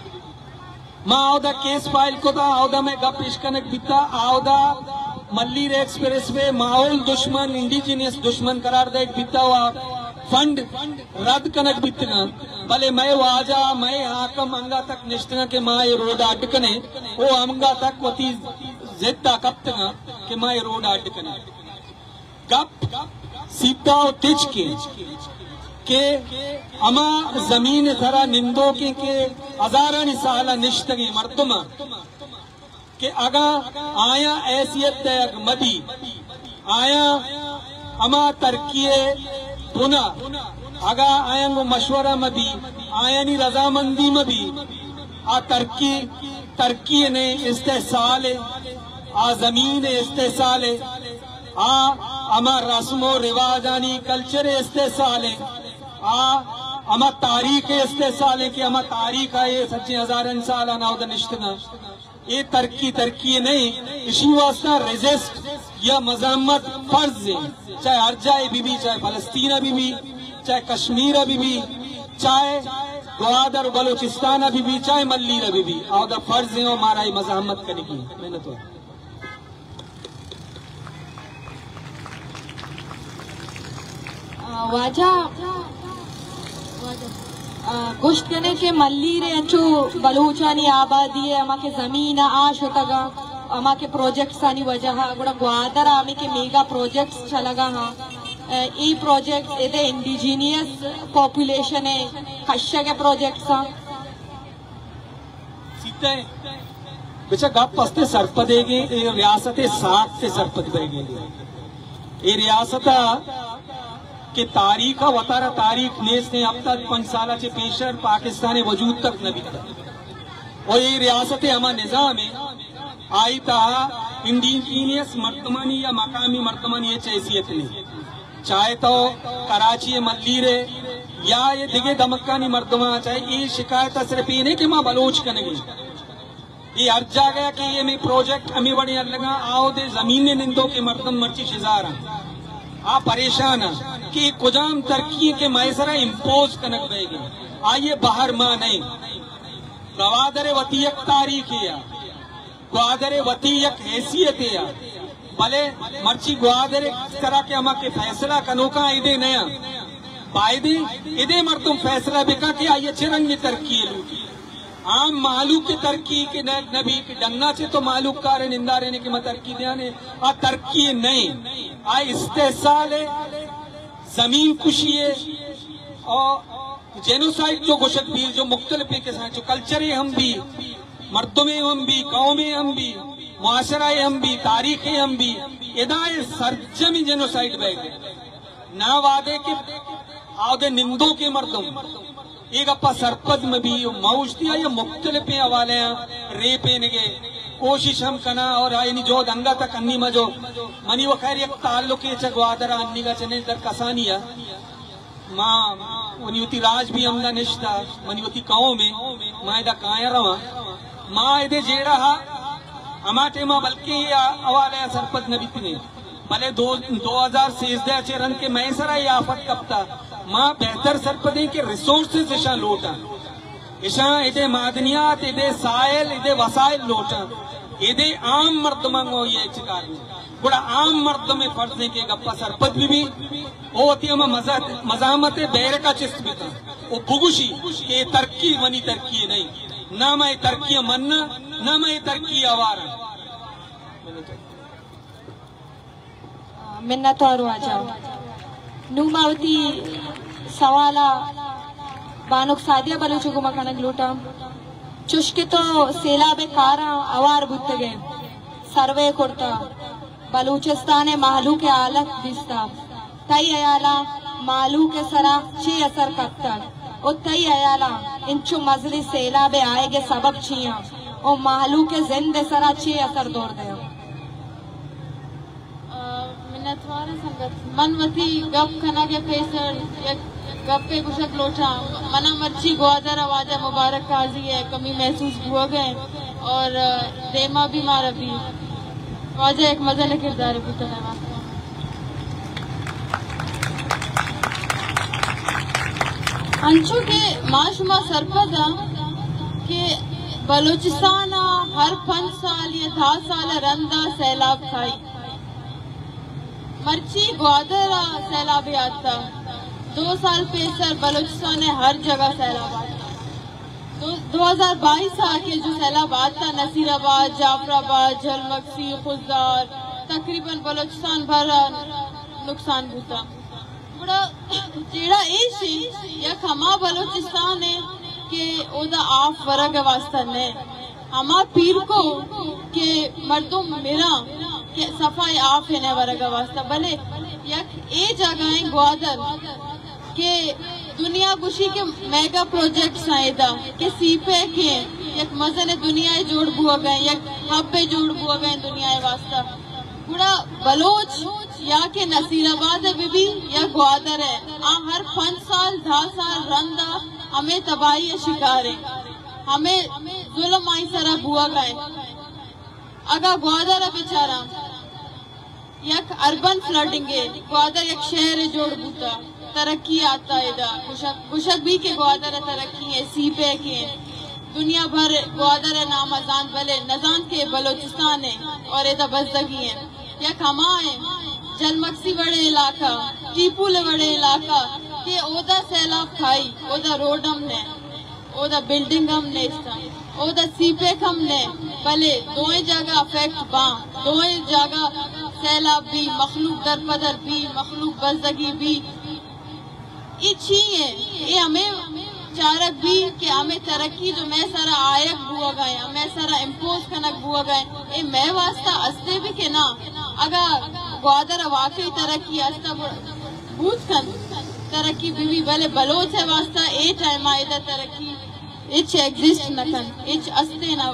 माँ आवदा केस फाइल को था आवदा में गप इश्कनक बिता आवदा मल्लीर एक्सप्रेस वे माहौल दुश्मन इंडिजिनियस दुश्मन करार दे बिता हुआ फंड रद्द कनक बितना भले मैं वाजा मैं हाकम अंगा तक निश्चित के माँ ये रोड अटकने वो अंगा तक वती जिद्दा कब तक के माँ ये रोड अटकने गप सीता और तिच के के अमा जमीन थरा निंदो के के हजारा निसाला निश्तगी मर्दमा के अगा आया ऐसियत तक मदी आया अमा तरकिए पुना अगा आया वो मशवरा मदी आया नी रजामंदी मदी आ तरक्की तरक्की ने इस्तेसाल आ जमीन इस्तेसाल आ अमा रस्मो रिवाजानी कल्चर इस्तेसाल आ अमा तारीख इस्तेसाल के अमा तारीख आए सच्चे हजार साल आना उधर निश्तना ये तरक्की तरक्की नहीं इसी वास्ता रेजिस्ट या मजम्मत फर्ज है चाहे अर्जाए बीबी चाहे फलस्तीना बीबी चाहे कश्मीर बीबी चाहे ग्वादर बलूचिस्तान बीबी चाहे मल्लीर बीबी और फर्ज है हमारा ये मजम्मत करने की मेहनत हो वाजा गोश्त कने के मल्ली रे अच्छो बलूचानी आबादी है अमा के जमीन आश होता अमा के प्रोजेक्ट्स आनी वजह गुड़ा ग्वादर आमी के मेगा प्रोजेक्ट्स चलगा हाँ ई प्रोजेक्ट इधे इंडिजीनियस पॉपुलेशन है कश्य के प्रोजेक्ट्स हाँ सीते बेचा गप पस्ते सरप देगी ये रियासत साठ से सरपत देगी ये रियासत कि तारीख वतारा तारीख नेस ने अब तक पंच साल चे पेशर पाकिस्तान वजूद तक न बीता और ये रियासत अमा निज़ाम आई था इंडिजीनियस मर्दमानी या मकामी मर्दमानी ये हैसियत नहीं चाहे तो कराची मल्ली रे या ये दिगे दमक्कानी मर्दमा चाहे ये शिकायत सिर्फ ये नहीं कि माँ बलोच कनेगी ये हर जगह कि ये में प्रोजेक्ट हमें बड़े लगा आओ दे जमीन निंदो के मर्दम मर्ची शिजारा आप परेशान कि कुजाम तरक्की के मैसरा इम्पोज कनक बेगे आइए बाहर माँ नहीं गवादर वतीयक तारीख या ग्वादर वतीयक हैसियत या भले मर्ची ग्वादर तरह के अमा के फैसला कनोका इदे नया बायदे इदे मर्दुम फैसला बेका कि आइए चिरंग तरक्की लूटी आम मालूक के तरक्की के नबी के डंगा से तो मालूक कार निंदा रहने की तरक्की देने आ तरक्की नहीं आ इस्तेसाल जमीन खुशी है और जेनोसाइड जो गुशक भी जो मुख्तलिफ के साथ जो कल्चर है हम भी मर्दों में हम भी गाँव में हम भी मुआशरा हम भी तारीख है हम भी इदाए सरजमी जेनोसाइड बैठे ना वादे के आदे निंदों के मर्दों एक अपा सरपद में भी मौज दिया या मुख्तलिफ हवाले रेपे निगे कोशिश हम कना और यानी जो दंगा तक अन्नी मजो मनी वो खैर एक ताल्लुक के चगवादरा अन्नी का चने दर कसानिया माँ मनिवती राज भी हमदा निश्ता मनिवती गाँव में माँ इदा काया रवा माँ इधे जेड़ा हा हमारे माँ बल्कि हवाले सरपद न बितने भले दो दो हजार सेजदे चेरन के मैसरा ये आफत कपता माँ बेहतर सरपदे के रिसोर्सेस इशा लोटा इशा इधे मादनियात इधे सायल इधे वसाइल लोटा इधे आम मर्दमंगो ये चिकार बड़ा आम मर्द में फर्ज के गप्पा सरपद भी भी वो होती है मजामत बैर का चिस्त भी था वो बुगुशी के तरक्की वनी तरक्की नहीं ना मैं तरक्की मनना ना मैं तरक्की आवारा मिन्नत और आ जाओ नुमावती सवाला बानुक सादिया बलूचो को मकान ग्लूटा चुश्के तो सेलाबे कारा अवार बुत्तगे सर्वे कोर्ता बलूचिस्तान मालू के आलत दिस्ता तई अयाला मालू के सरा ची असर कत्ता और तई अयाला इंचु मजली सेलाबे आएगे सबब छिया और मालू के जिंदे सरा ची असर दौर दे मनवती गप खना के फेसर गप के कुशक लोटा मना मर्ची ग्वादर आवाजा मुबारक काजी है कमी महसूस हुआ गए और देमा भी मारा भी वाजा एक मजा ने किरदार पुतना अंशों के माशुमा सरपदा के बलूचिस्तान हर पांच साल या दस साल रंदा सैलाब खाई मर्ची ग्वादर सैलाब आता दो साल पेसर बलूचिस्तान ने हर जगह सैलाब आता तो दो हजार बाईस आके जो सैलाब आता नसीराबाद जाफराबाद झलमक्सी खुजदार तकरीबन बलूचिस्तान भर नुकसान होता बड़ा जेड़ा ऐसी या खमा बलूचिस्तान है कि ओदा आप फरक वास्ता ने हमा पीर को के मर्दों मेरा के सफाई आप है ने वरग वास्ता भले यक ए जगह ग्वादर के दुनिया गुशी के मेगा प्रोजेक्ट्स आएदा के सीपे के यक मजने दुनिया जोड़ बुआ गए यक हब पे जोड़ बुआ गए दुनिया वास्ता पूरा बलोच या के नसीराबाद है भी या ग्वादर है आ हर पांच साल दस साल रंदा हमें तबाही शिकार है हमें जुल्म आई सरा बुआ गए अगर ग्वादर है बेचारा यक अर्बन फ्लडिंग है ग्वादर एक शहर है जोड़ बूता तरक्की आता है इधर कुशक कुशक भी के ग्वादर है तरक्की है सीपे के दुनिया भर ग्वादर है नाम अजान भले नजान के बलोचिस्तान है और इधर बजदगी है या कमा है जलमक्सी बड़े इलाका टीपूले बड़े इलाका के ओदा सैलाब खाई ओदा रोड हमने ओदा बिल्डिंग हमने ओदा सीपे हमने भले दोए जगह अफेक्ट बा दोए जगह सैलाब भी मखलूक दर पदर भी मखलूक बजदगी भी इच्छी है ये हमें चारक भी कि हमें तरक्की जो मैं सारा आयक बुआ गए हमें सारा इम्पोज कनक बुआ गए ये मैं वास्ता अस्ते भी के ना अगर ग्वादर वाकई तरक्की अस्ता बूझ कर तरक्की बीवी भले बलोच है वास्ता ए टाइम आयदा तरक्की इच एग्जिस्ट न कन इच अस्ते न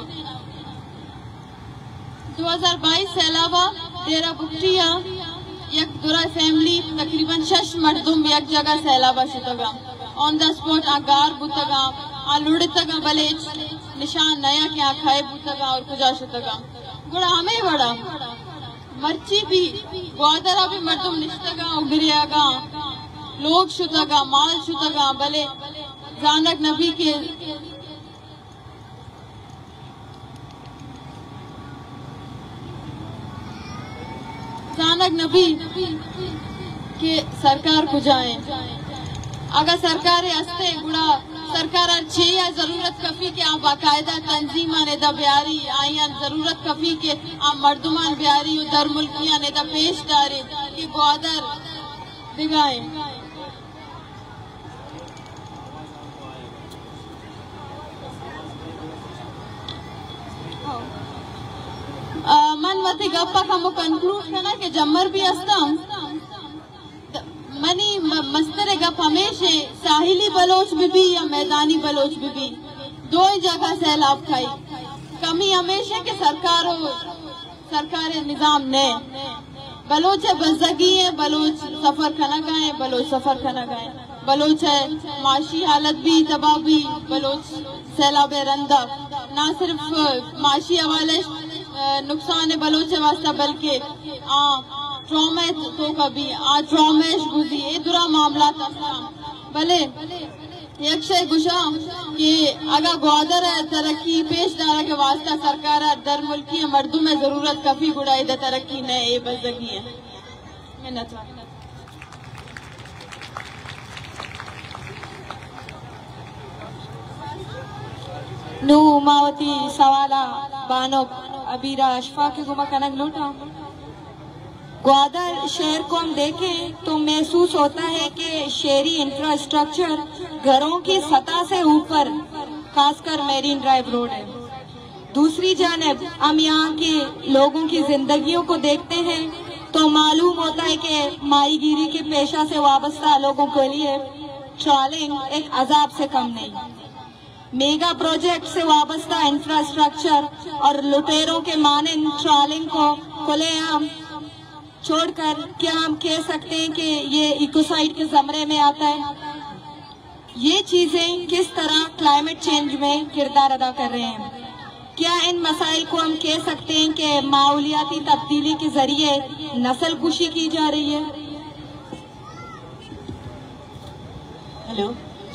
दो हज़ार बाईस से अलावा तेरा बुकटिया एक दुरा फैमिली तकरीबन शश मर्दुम एक जगह से अलावा शुतगा ऑन द स्पॉट आगार बुतगा आ लुड़तगा भले निशान नया क्या खाए बुतगा और कुजा शुतगा गुड़ा हमें बड़ा मर्ची भी ग्वादरा भी मर्दुम निश्तगा उगरियागा लोग शुतगा माल शुतगा भले जानक नबी के जानक नबी के सरकार को जाए अगर सरकार हस्ते गुड़ा सरकार अच्छी या जरूरत कफी के आप बाकायदा तंजीमा ने दा ब्यारी आया जरूरत कफी के आप मर्दुमान ब्यारी दर मुल्किया ने दा पेश डारे कि ग्वादर दिगाए मन मती गप्पा का मु कंक्लूड करना कि जम्मर भी अस्ता मनी मस्तरे गप हमेशा साहिली बलोच भी, भी या मैदानी बलोच भी, भी दो ही जगह सैलाब खाई कमी हमेशा के सरकार सरकार निजाम ने बलोच है बजगी है बलोच सफर खाना गाए बलोच सफर खाना गाए बलोच है माशी हालत भी तबाह भी बलोच सैलाब रंदा ना सिर्फ माशी हवाले नुकसान है बलोच वास्ता बल्कि आ ट्रॉमा तो कभी आ ट्रॉमेश गुजी ये दुरा मामला था भले एक शय गुशा कि अगर ग्वादर तरक्की पेश दारा के वास्ता सरकार दर मुल्की मर्दों में जरूरत काफी गुड़ाई द तरक्की न ए बजगी है मिन्नत नु मावती सवाला बानो अबीरा अशफा के गुमा कनक लूटा ग्वादर शहर को हम देखें तो महसूस होता है कि शहरी इंफ्रास्ट्रक्चर घरों की सतह से ऊपर खासकर मेरीन ड्राइव रोड है। दूसरी जानिब हम यहाँ के लोगों की जिंदगियों को देखते हैं तो मालूम होता है कि माहीगीरी के पेशा से वाबस्ता लोगों के लिए ट्रॉलिंग एक अजाब से कम नहीं। मेगा प्रोजेक्ट से वाबस्ता इंफ्रास्ट्रक्चर और लुटेरों के मानंद ट्रॉलिंग को खुलेआम छोड़कर क्या हम कह सकते हैं कि ये इकोसाइड के जमरे में आता है। ये चीजें किस तरह क्लाइमेट चेंज में किरदार अदा कर रहे हैं? क्या इन मसाइल को हम कह सकते हैं कि माहौलियाती तब्दीली के जरिए नस्ल कुशी की जा रही है? हेलो,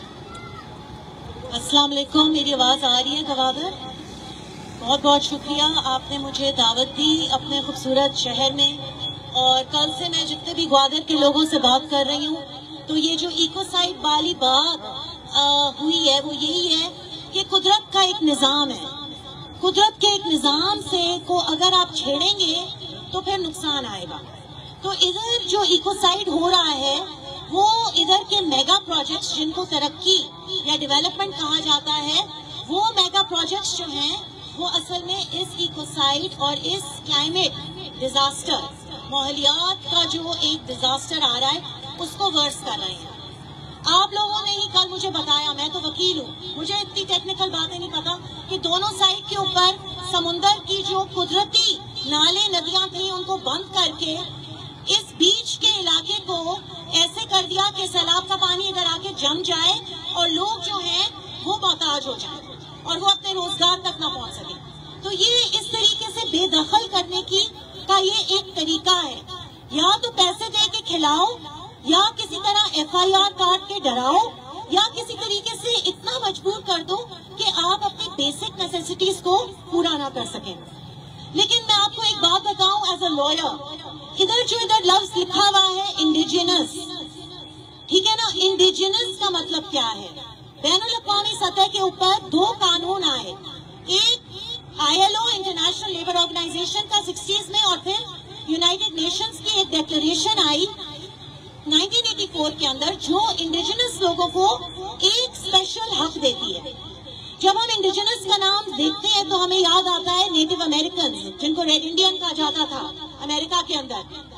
अस्सलाम वालेकुम। मेरी आवाज आ रही है गवादर? बहुत बहुत शुक्रिया, आपने मुझे दावत दी अपने खूबसूरत शहर में। और कल से मैं जितने भी ग्वादर के लोगों से बात कर रही हूँ तो ये जो इकोसाइड वाली बात आ, हुई है वो यही है कि कुदरत का एक निज़ाम है। कुदरत के एक निज़ाम से को अगर आप छेड़ेंगे तो फिर नुकसान आएगा। तो इधर जो इकोसाइड हो रहा है वो इधर के मेगा प्रोजेक्ट्स जिनको तरक्की या डेवलपमेंट कहा जाता है, वो मेगा प्रोजेक्ट्स जो हैं वो असल में इस इकोसाइड और इस क्लाइमेट डिजास्टर, माहौलियात का जो एक डिजास्टर आ रहा है उसको वर्स कर रहे हैं। आप लोगों ने ही कल मुझे बताया, मैं तो वकील हूँ, मुझे इतनी टेक्निकल बातें नहीं पता कि दोनों साइड के ऊपर समुंदर की जो कुदरती नाले नदियां थी उनको बंद करके इस बीच के इलाके को ऐसे कर दिया कि सैलाब का पानी इधर आके जम जाए और लोग जो हैं वो मोहताज हो जाए और वो अपने रोजगार तक ना पहुंच सके। तो ये इस तरीके से बेदखल करने की का ये एक तरीका है, या तो पैसे दे के खिलाओ या किसी तरह एफ आई आर काट के डराओ या किसी तरीके से इतना मजबूर कर दो कि आप अपनी बेसिक नेसेसिटीज को पूरा ना कर सकें। लेकिन मैं आपको एक बात बताऊं एज अ लॉयर, इधर जो इधर लफ्ज लिखा हुआ है इंडिजिनस, ठीक है ना, इंडिजिनस का मतलब क्या है? बैनुल अक़वामी सतह के ऊपर दो कानून आए, एक I L O international labour organization का सिक्सटीज में और फिर यूनाइटेड नेशंस की एक डिक्लेरेशन आई नाइनटीन एटी फोर के अंदर जो इंडिजिनस लोगों को एक स्पेशल हक देती है। जब हम इंडिजिनस का नाम देखते हैं तो हमें याद आता है नेटिव अमेरिकन जिनको रेड इंडियन कहा जाता था अमेरिका के अंदर।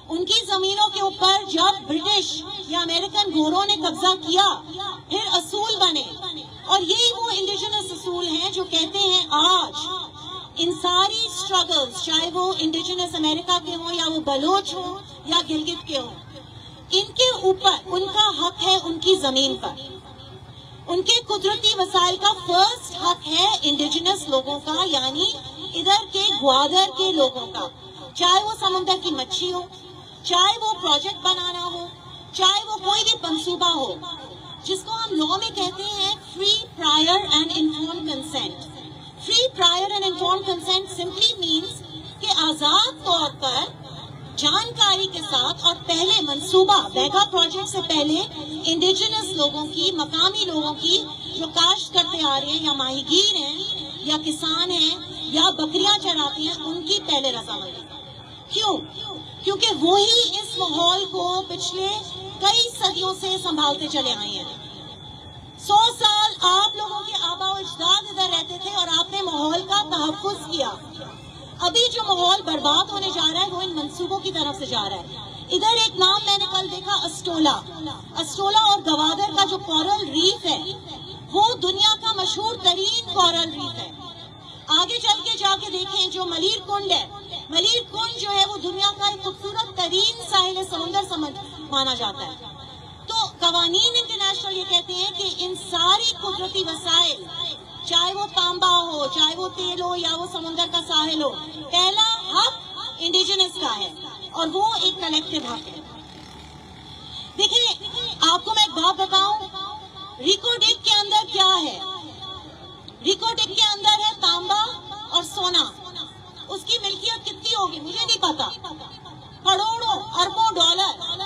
उनकी जमीनों के ऊपर जब ब्रिटिश या अमेरिकन गोरों ने कब्जा किया, फिर असूल बने, और यही वो इंडिजिनस असूल हैं जो कहते हैं आज इन सारी स्ट्रगल्स, चाहे वो इंडिजिनस अमेरिका के हों या वो बलोच हो या गिलगित के हों, इनके ऊपर उनका हक है उनकी जमीन पर। उनके कुदरती वसाइल का फर्स्ट हक है इंडिजिनस लोगों का, यानी इधर के ग्वादर के लोगों का, चाहे वो समुद्र की मच्छी हो, चाहे वो प्रोजेक्ट बनाना हो, चाहे वो कोई भी मंसूबा हो, जिसको हम लॉ में कहते हैं free prior and informed consent. Free prior and informed consent simply means कि आजाद तौर पर जानकारी के साथ और पहले मंसूबा मेगा प्रोजेक्ट से पहले इंडिजिनस लोगों की, मकामी लोगों की जो काश्त करते आ रहे हैं या माहीगीर हैं या किसान हैं या बकरियां चराते हैं, उनकी पहले रजामंदी। क्यों? क्योंकि वो ही इस माहौल को पिछले कई सदियों से संभालते चले आए हैं। सौ साल आप लोगों के आबा और अजदाद इधर रहते थे और आपने माहौल का तहफ्फुज किया। अभी जो माहौल बर्बाद होने जा रहा है वो इन मंसूबों की तरफ से जा रहा है। इधर एक नाम मैंने कल देखा, अस्टोला। अस्टोला और गवादर का जो कोरल रीफ है वो दुनिया का मशहूर तरीन कोरल रीफ है। आगे चल के जाके देखें जो मलीर कुंड है, मलीर कुंड जो है वो दुनिया का एक खूबसूरत तरीन साहिल समुंदर समझ माना जाता है। तो कवानीन इंटरनेशनल ये कहते हैं कि इन सारी कुदरती वसाइल, चाहे वो तांबा हो, चाहे वो तेल हो या वो समुंदर का साहिल हो, पहला हक इंडिजिनस का है और वो एक कलेक्टिव हक है। देखिए आपको मैं एक बात बताऊं, रिकोडिक के अंदर क्या है? रिकोडिक के अंदर है तांबा और सोना। उसकी मिल्कियत कितनी होगी मुझे नहीं पता, करोड़ों अरबों डॉलर।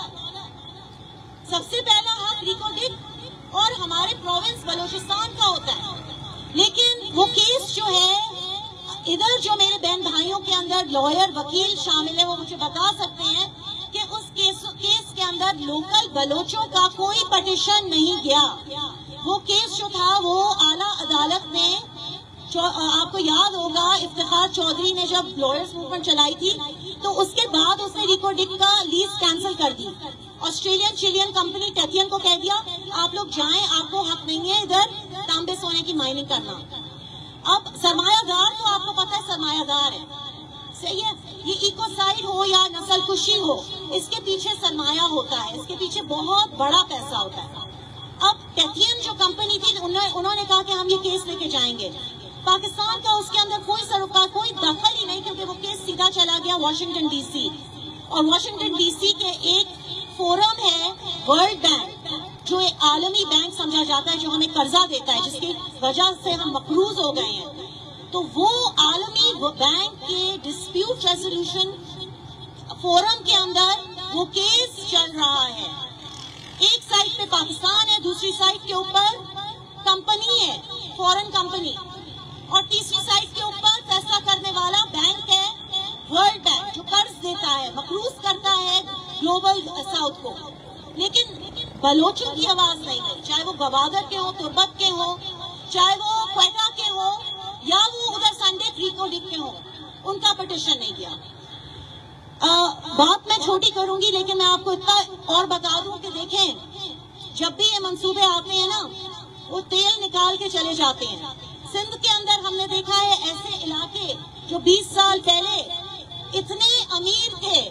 सबसे पहला हक रिकोडिक और हमारे प्रोविंस बलूचिस्तान का होता है। लेकिन वो केस जो है, इधर जो मेरे बहन भाइयों के अंदर लॉयर वकील शामिल है वो मुझे बता सकते हैं कि उस केस केस के अंदर लोकल बलोचों का कोई पटिशन नहीं गया। वो केस जो था वो आला अदालत ने, आपको याद होगा इफ्तिखार चौधरी ने जब लॉयर्स मूवमेंट चलाई थी तो उसके बाद उसने रिकोडिक का लीज कैंसिल कर दी। ऑस्ट्रेलियन चिलियन कंपनी टेथियन को कह दिया आप लोग जाएं, आपको हक नहीं है इधर तांबे सोने की माइनिंग करना। अब सरमायादार तो आपको पता है सरमायादार है, सही है। ये इकोसाइड हो या नस्ल कुशी हो, इसके पीछे सरमाया होता है, इसके पीछे बहुत बड़ा पैसा होता है। अब टेथियन जो कंपनी थी उन्होंने उन्होंने कहा कि हम ये केस लेके जाएंगे। पाकिस्तान का उसके अंदर कोई सरोकार, कोई दखल ही नहीं, क्योंकि वो केस सीधा चला गया वॉशिंगटन डीसी। और वॉशिंगटन डीसी के एक फोरम है वर्ल्ड बैंक, जो एक आलमी बैंक समझा जाता है, जो हमें कर्जा देता है, जिसकी वजह से हम मकरूज हो गए हैं। तो वो आलमी बैंक के डिस्प्यूट रेजोल्यूशन फोरम के अंदर वो केस चल रहा है। एक साइड पे पाकिस्तान है, दूसरी साइड के ऊपर कंपनी है, फॉरेन कंपनी, और तीसरी साइड के ऊपर फैसला करने वाला बैंक है वर्ल्ड बैंक, जो कर्ज देता है, मकरूज करता है ग्लोबल साउथ को। लेकिन बलोचों की आवाज नहीं गई, चाहे वो गवादर के हो, तुर्बत के हो, चाहे वो क्वेटा के हो या वो उधर संडे रिकोडिक के हो, उनका पिटिशन नहीं किया। आ, बात मैं छोटी करूंगी, लेकिन मैं आपको इतना और बता दूं कि देखें जब भी ये मंसूबे आते हैं ना, वो तेल निकाल के चले जाते हैं। सिंध के अंदर हमने देखा है ऐसे इलाके जो बीस साल पहले इतने अमीर थे,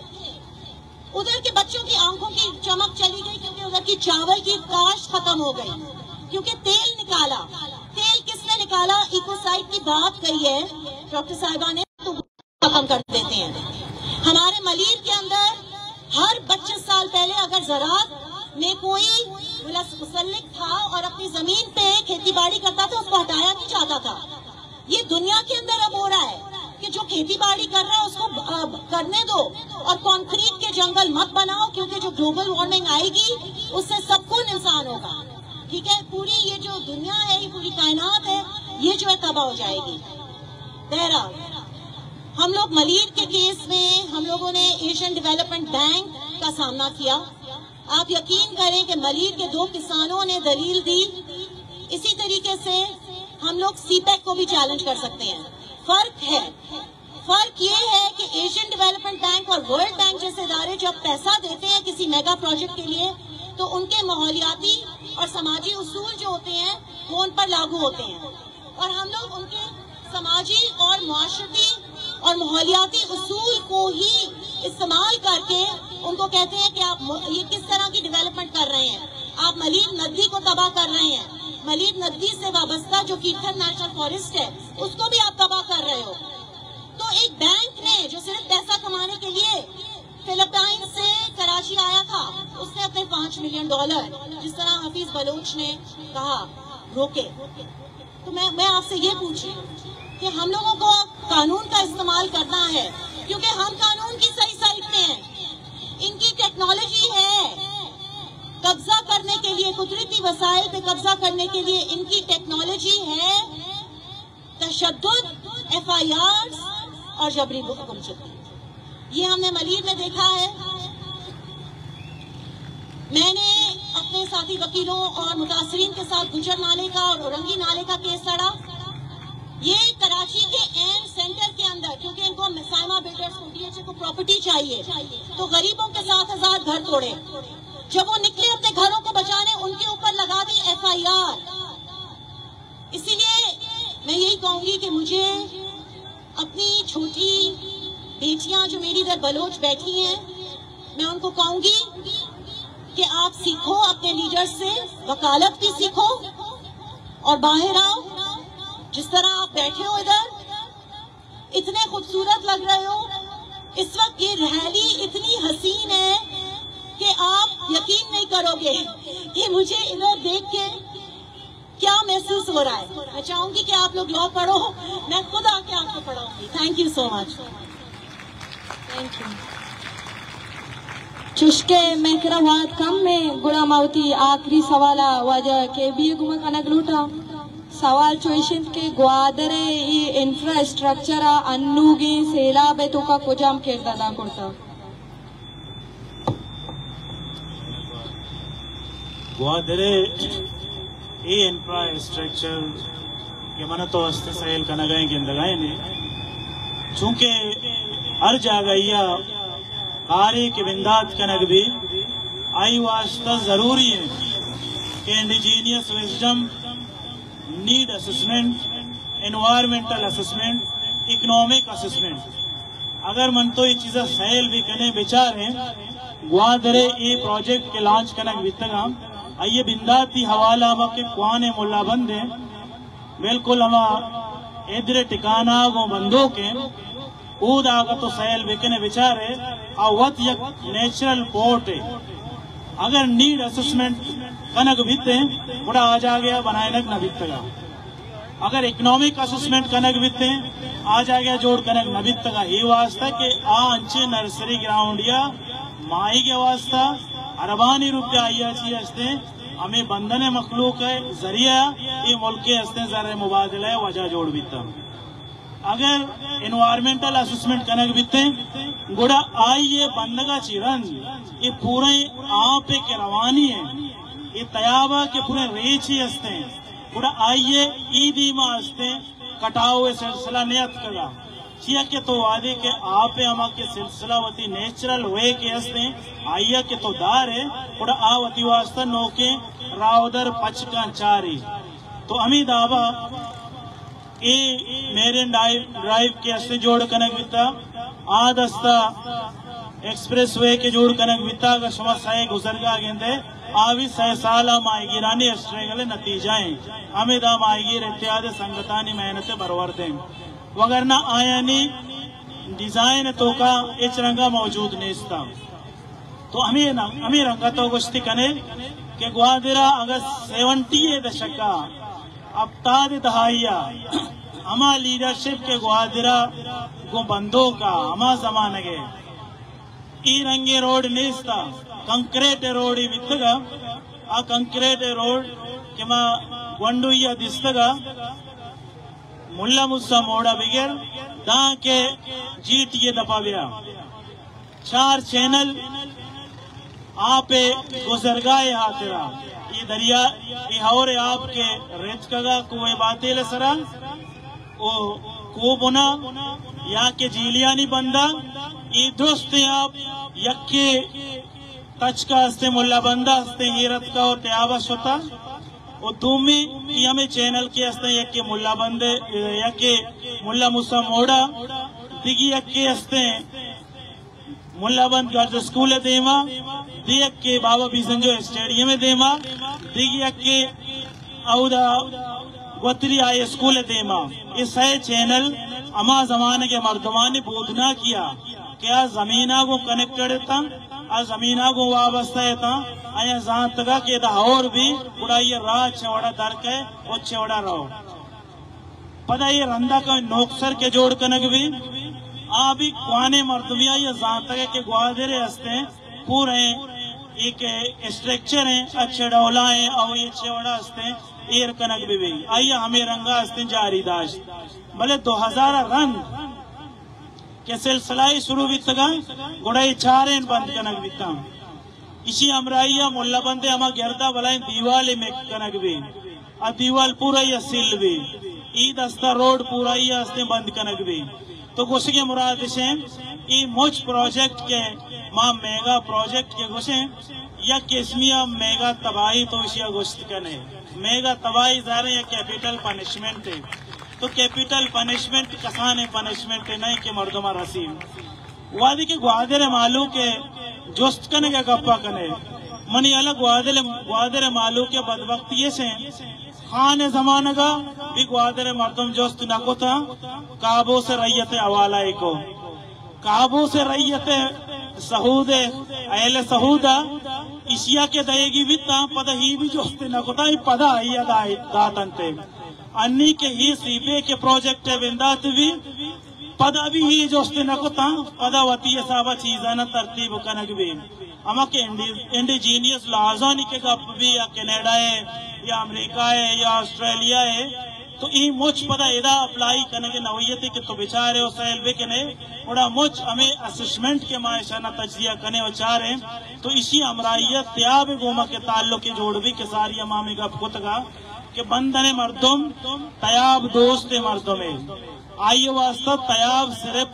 उधर के बच्चों की आंखों की चमक चली गई, क्योंकि उधर की चावल की काश्त खत्म हो गई, क्योंकि तेल निकाला। तेल किसने निकाला? इकोसाइड की बात कही है डॉक्टर साहिबा ने, तो खत्म कर देते हैं। हमारे मलीर के अंदर हर पच्चीस साल पहले अगर ज़राअत में कोई मुसल्लिक था और अपनी जमीन पे खेती बाड़ी करता था, उसको हटाया नहीं जाता था। ये दुनिया के अंदर अब हो रहा है कि जो खेती बाड़ी कर रहा है उसको करने दो, और कंक्रीट के जंगल मत बनाओ, क्योंकि जो ग्लोबल वार्मिंग आएगी उससे सबको नुकसान होगा। ठीक है, पूरी ये जो दुनिया है, ये पूरी कायनात है, ये जो है तबाह हो जाएगी। बहरहाल हम लोग मलीर के केस में हम लोगों ने एशियन डेवलपमेंट बैंक का सामना किया। आप यकीन करें कि मलीर के दो किसानों ने दलील दी। इसी तरीके से हम लोग सीपेक को भी चैलेंज कर सकते हैं। फर्क है, फर्क ये है कि एशियन डेवलपमेंट बैंक और वर्ल्ड बैंक जैसे इदारे जब पैसा देते हैं किसी मेगा प्रोजेक्ट के लिए तो उनके माहौलियाती और समाजी उसूल जो होते हैं वो उन पर लागू होते हैं और हम लोग उनके समाजी और मुआशरती और माहौलियाती उसूल को ही इस्तेमाल करके उनको कहते हैं कि आप ये किस तरह की डेवलपमेंट कर रहे हैं। आप मलीर नदी को तबाह कर रहे हैं, मलीर नदी से वाबस्ता जो कीथर नेशनल फॉरेस्ट है उसको भी आप तबाह कर रहे हो। तो एक बैंक ने जो सिर्फ पैसा कमाने के लिए फिलिपाइन से कराची आया था उसने अपने पांच मिलियन डॉलर जिस तरह हफीज बलोच ने कहा रोके। तो मैं मैं आपसे ये पूछ रही हूँ कि हम लोगों को कानून का इस्तेमाल करना है क्योंकि हम कानून की सही साइड में हैं। इनकी टेक्नोलॉजी है कब्जा करने के लिए, कुदरती वसाइल पे कब्जा करने के लिए इनकी टेक्नोलॉजी है तशद्दुद, एफ आई आर और जबरी गुमशुदगी। ये हमने मलीर में देखा है। मैंने अपने साथी वकीलों और मुतासरीन के साथ गुजर नाले का और औरंगी नाले का केस लड़ा। ये कराची के एन सेंटर के अंदर, क्योंकि इनको साइमा बिल्डर्स को डी एच ए को प्रॉपर्टी चाहिए, तो गरीबों के सात हजार घर तोड़े। जब वो निकले अपने घरों को बचाने उनके ऊपर लगा दी एफ आई आर। इसीलिए मैं यही कहूंगी कि मुझे अपनी छोटी बेटियां जो मेरी इधर बलोच बैठी हैं, मैं उनको कहूंगी कि आप सीखो अपने लीडर से, वकालत भी सीखो और बाहर आओ। जिस तरह आप बैठे हो इधर इतने खूबसूरत लग रहे हो। इस वक्त ये रैली इतनी हसीन है कि आप यकीन नहीं करोगे कि मुझे इधर देख के क्या महसूस हो रहा है। मैं चाहूंगी कि आप लोग लॉ पढ़ो, मैं खुद आके आपको पढ़ाऊंगी। Thank you so much. Thank you. चुश्के मैकरावाद कम में गुड़ा मावती आखिरी सवाल वजह के भी गुमा कनक लूटा सवाल चोइशन के ग्वादरे ई इंफ्रास्ट्रक्चर अन्नूगी सेला बे तो का कुजाम किरदादा करता ग्वादरे ई इंफ्रास्ट्रक्चर के मन तो हस्ते सहेल का नगाए गिंदगाए ने चूंकि हर जगह या कारी के बिंदात कनक भी आई वास्ता जरूरी है कि indigenous wisdom, need assessment, environmental assessment, economic assessment. अगर मन तो ये चीज़ें सहेल भी कने बेचारे ग्वादरे ये प्रोजेक्ट के लॉन्च कनक बितगा आइए बिंदाती हवाला हम के कुआने मुल्ला बंदे बिल्कुल हम इधर टिकाना वो बंदों के ऊद आगा तो सहेल बिकने बेचारे अवत यक नेचुरल पोर्ट है। अगर नीड असेसमेंट कनक बीते बड़ा आ जा गया बनाए नक न बीतगा। अगर इकोनॉमिक असेसमेंट कनक बीते आ जा गया जोड़ कनक न बीतगा। ये वास्ता के आ अंचे नर्सरी ग्राउंड या माई के वास्ता अरबानी रुपया आइया ची हस्ते हमें बंधन मखलूक है जरिया ये मुल्क के हस्ते जर मुबादला वजह जोड़ बीता। अगर एनवायरमेंटल असेसमेंट कनक बीते गुड़ा आई ये बंदगा चिरन ये पूरे आप के रवानी है ये तयाबा के पूरे रेची हस्ते गुड़ा आइए ईदी माँ हस्ते कटाव हुए सिलसिला नियत करा चिया के तो वादे के आप अमा के सिलसिला वती नेचुरल वे के हस्ते आइया के तो दार है गुड़ा आ वती वास्ता नौके रावदर पचका चारी तो अमी दावा ए मेरे ड्राइव के हस्ते जोड़ कनक बिता आ दस्ता एक्सप्रेस वे के जोड़ कनक बिता अगर शुमा सहे गुजरगा गेंदे आवी सह साला माएगी रानी अस्ट्रेगले नतीजाएं हमें दा माएगी इत्यादि संगतानी मेहनत बरवर दें वगर ना आयानी डिजाइन तो का इच रंगा मौजूद नेस्ता तो हमें ना हमें रंगा तो गुस्ती कने के ग्वादरा अगर सेवंटी दशका अब ताद दहाइया हमा लीडरशिप के ग्वादरा गो बंदों का हमा जमाने के ई रंगे रोड नेस्ता कंक्रीट रोड वित्तगा आ कंक्रीट रोड के मा वंडु या दिस्तगा मुल्ला मुस्सा मोड़ा बिगर दा के जीट ये दपा गया चार चैनल आपे गुजरगाए हाथरा ये दरिया ये हौरे आपके रेत कगा कुएं बातें ले सरा ओ को बुना या के जीलियानी बंदा ई दोस्त आप यक्के तच का हस्ते मुल्ला बंदा हस्ते हीरत का और त्यावश होता और तुमी ई हमें चैनल के हस्ते यक्के मुल्ला बंदे यक्के मुल्ला मुसा मोड़ा दिगी यक्के हस्ते मुल्ला बंद गर्ज स्कूल देमा दी यक्के बाबा बिसंजो स्टेडियम देमा दिगी यक्के औदा वतरी आए स्कूल देमा इस है चैनल अमा जमाने के मर्दमान ने बोधना किया क्या जमीना को कनेक्टेड था आ जमीना को वाबस्ता था आया जहां तक के और भी उड़ा ये राह छवड़ा दरक है वो छवड़ा रहो पता ये रंदा का नोक्सर के जोड़ कनक भी आ भी कुआने मर्दमिया ये जहां तक के ग्वादरे हस्ते पूरे एक स्ट्रक्चर है अच्छे डोला है और ये छवड़ा हस्ते एर कनक भी, भी। आइए हमें रंगा हस्ते जारी दाश्त भले दो हजार रन के सिलसिला शुरू बीतगा गुड़ाई चारे बंद कनक बीता इसी अमराइया मुल्ला बंदे हमा गिरदा भला दीवाल में कनक भी आ दीवाल पूरा ही सिल भी ईद अस्ता रोड पूरा ही हस्ते बंद कनक भी तो गुस्से के मुराद से ई मुझ प्रोजेक्ट के माँ मेगा प्रोजेक्ट के गुस्से या किस्मिया मेगा तबाही तो इसी गुस्त कने मेगा तबाही ज़ारे या कैपिटल पनिशमेंट है तो कैपिटल पनिशमेंट कसाने पनिशमेंट नहीं के मर्दमा रसीम वादी के ग्वादरे मालू के जोस्त कने के गप्पा कने मनी अलग ग्वादरे ग्वादरे मालू के बदबख्ती से खाने जमाने का भी ग्वादरे मर्दम जोस्त न को था काबू से रैयत हवाला को काबू से रैयत सहूद अहले सहूदा इशिया के दयेगी भी ता पद ही भी जोस्त न को था पदा ही अदाई दातंते अन्नी के ही सीबे के प्रोजेक्ट है बिंदात भी पदा भी ही जोस्त न को था पदा वती साबा चीजा न तरतीब कनक भी अमा के इंडिजीनियस लाजानी के गप भी या कनाडा है या अमेरिका है या ऑस्ट्रेलिया है तो ई मुझ पदा इदा अप्लाई करने के नवैयत के तो बेचारे और सैलबे के ने उड़ा मुझ हमें असेसमेंट के मायशाना तजिया करने विचार है तो इसी अमराइयत त्याब गोमा के ताल्लुक के जोड़ भी के सारी अमामी का पुतगा के बंदने मर्दुम तयाब दोस्त मर्दुम आइए वास्ता तयाब सिर्फ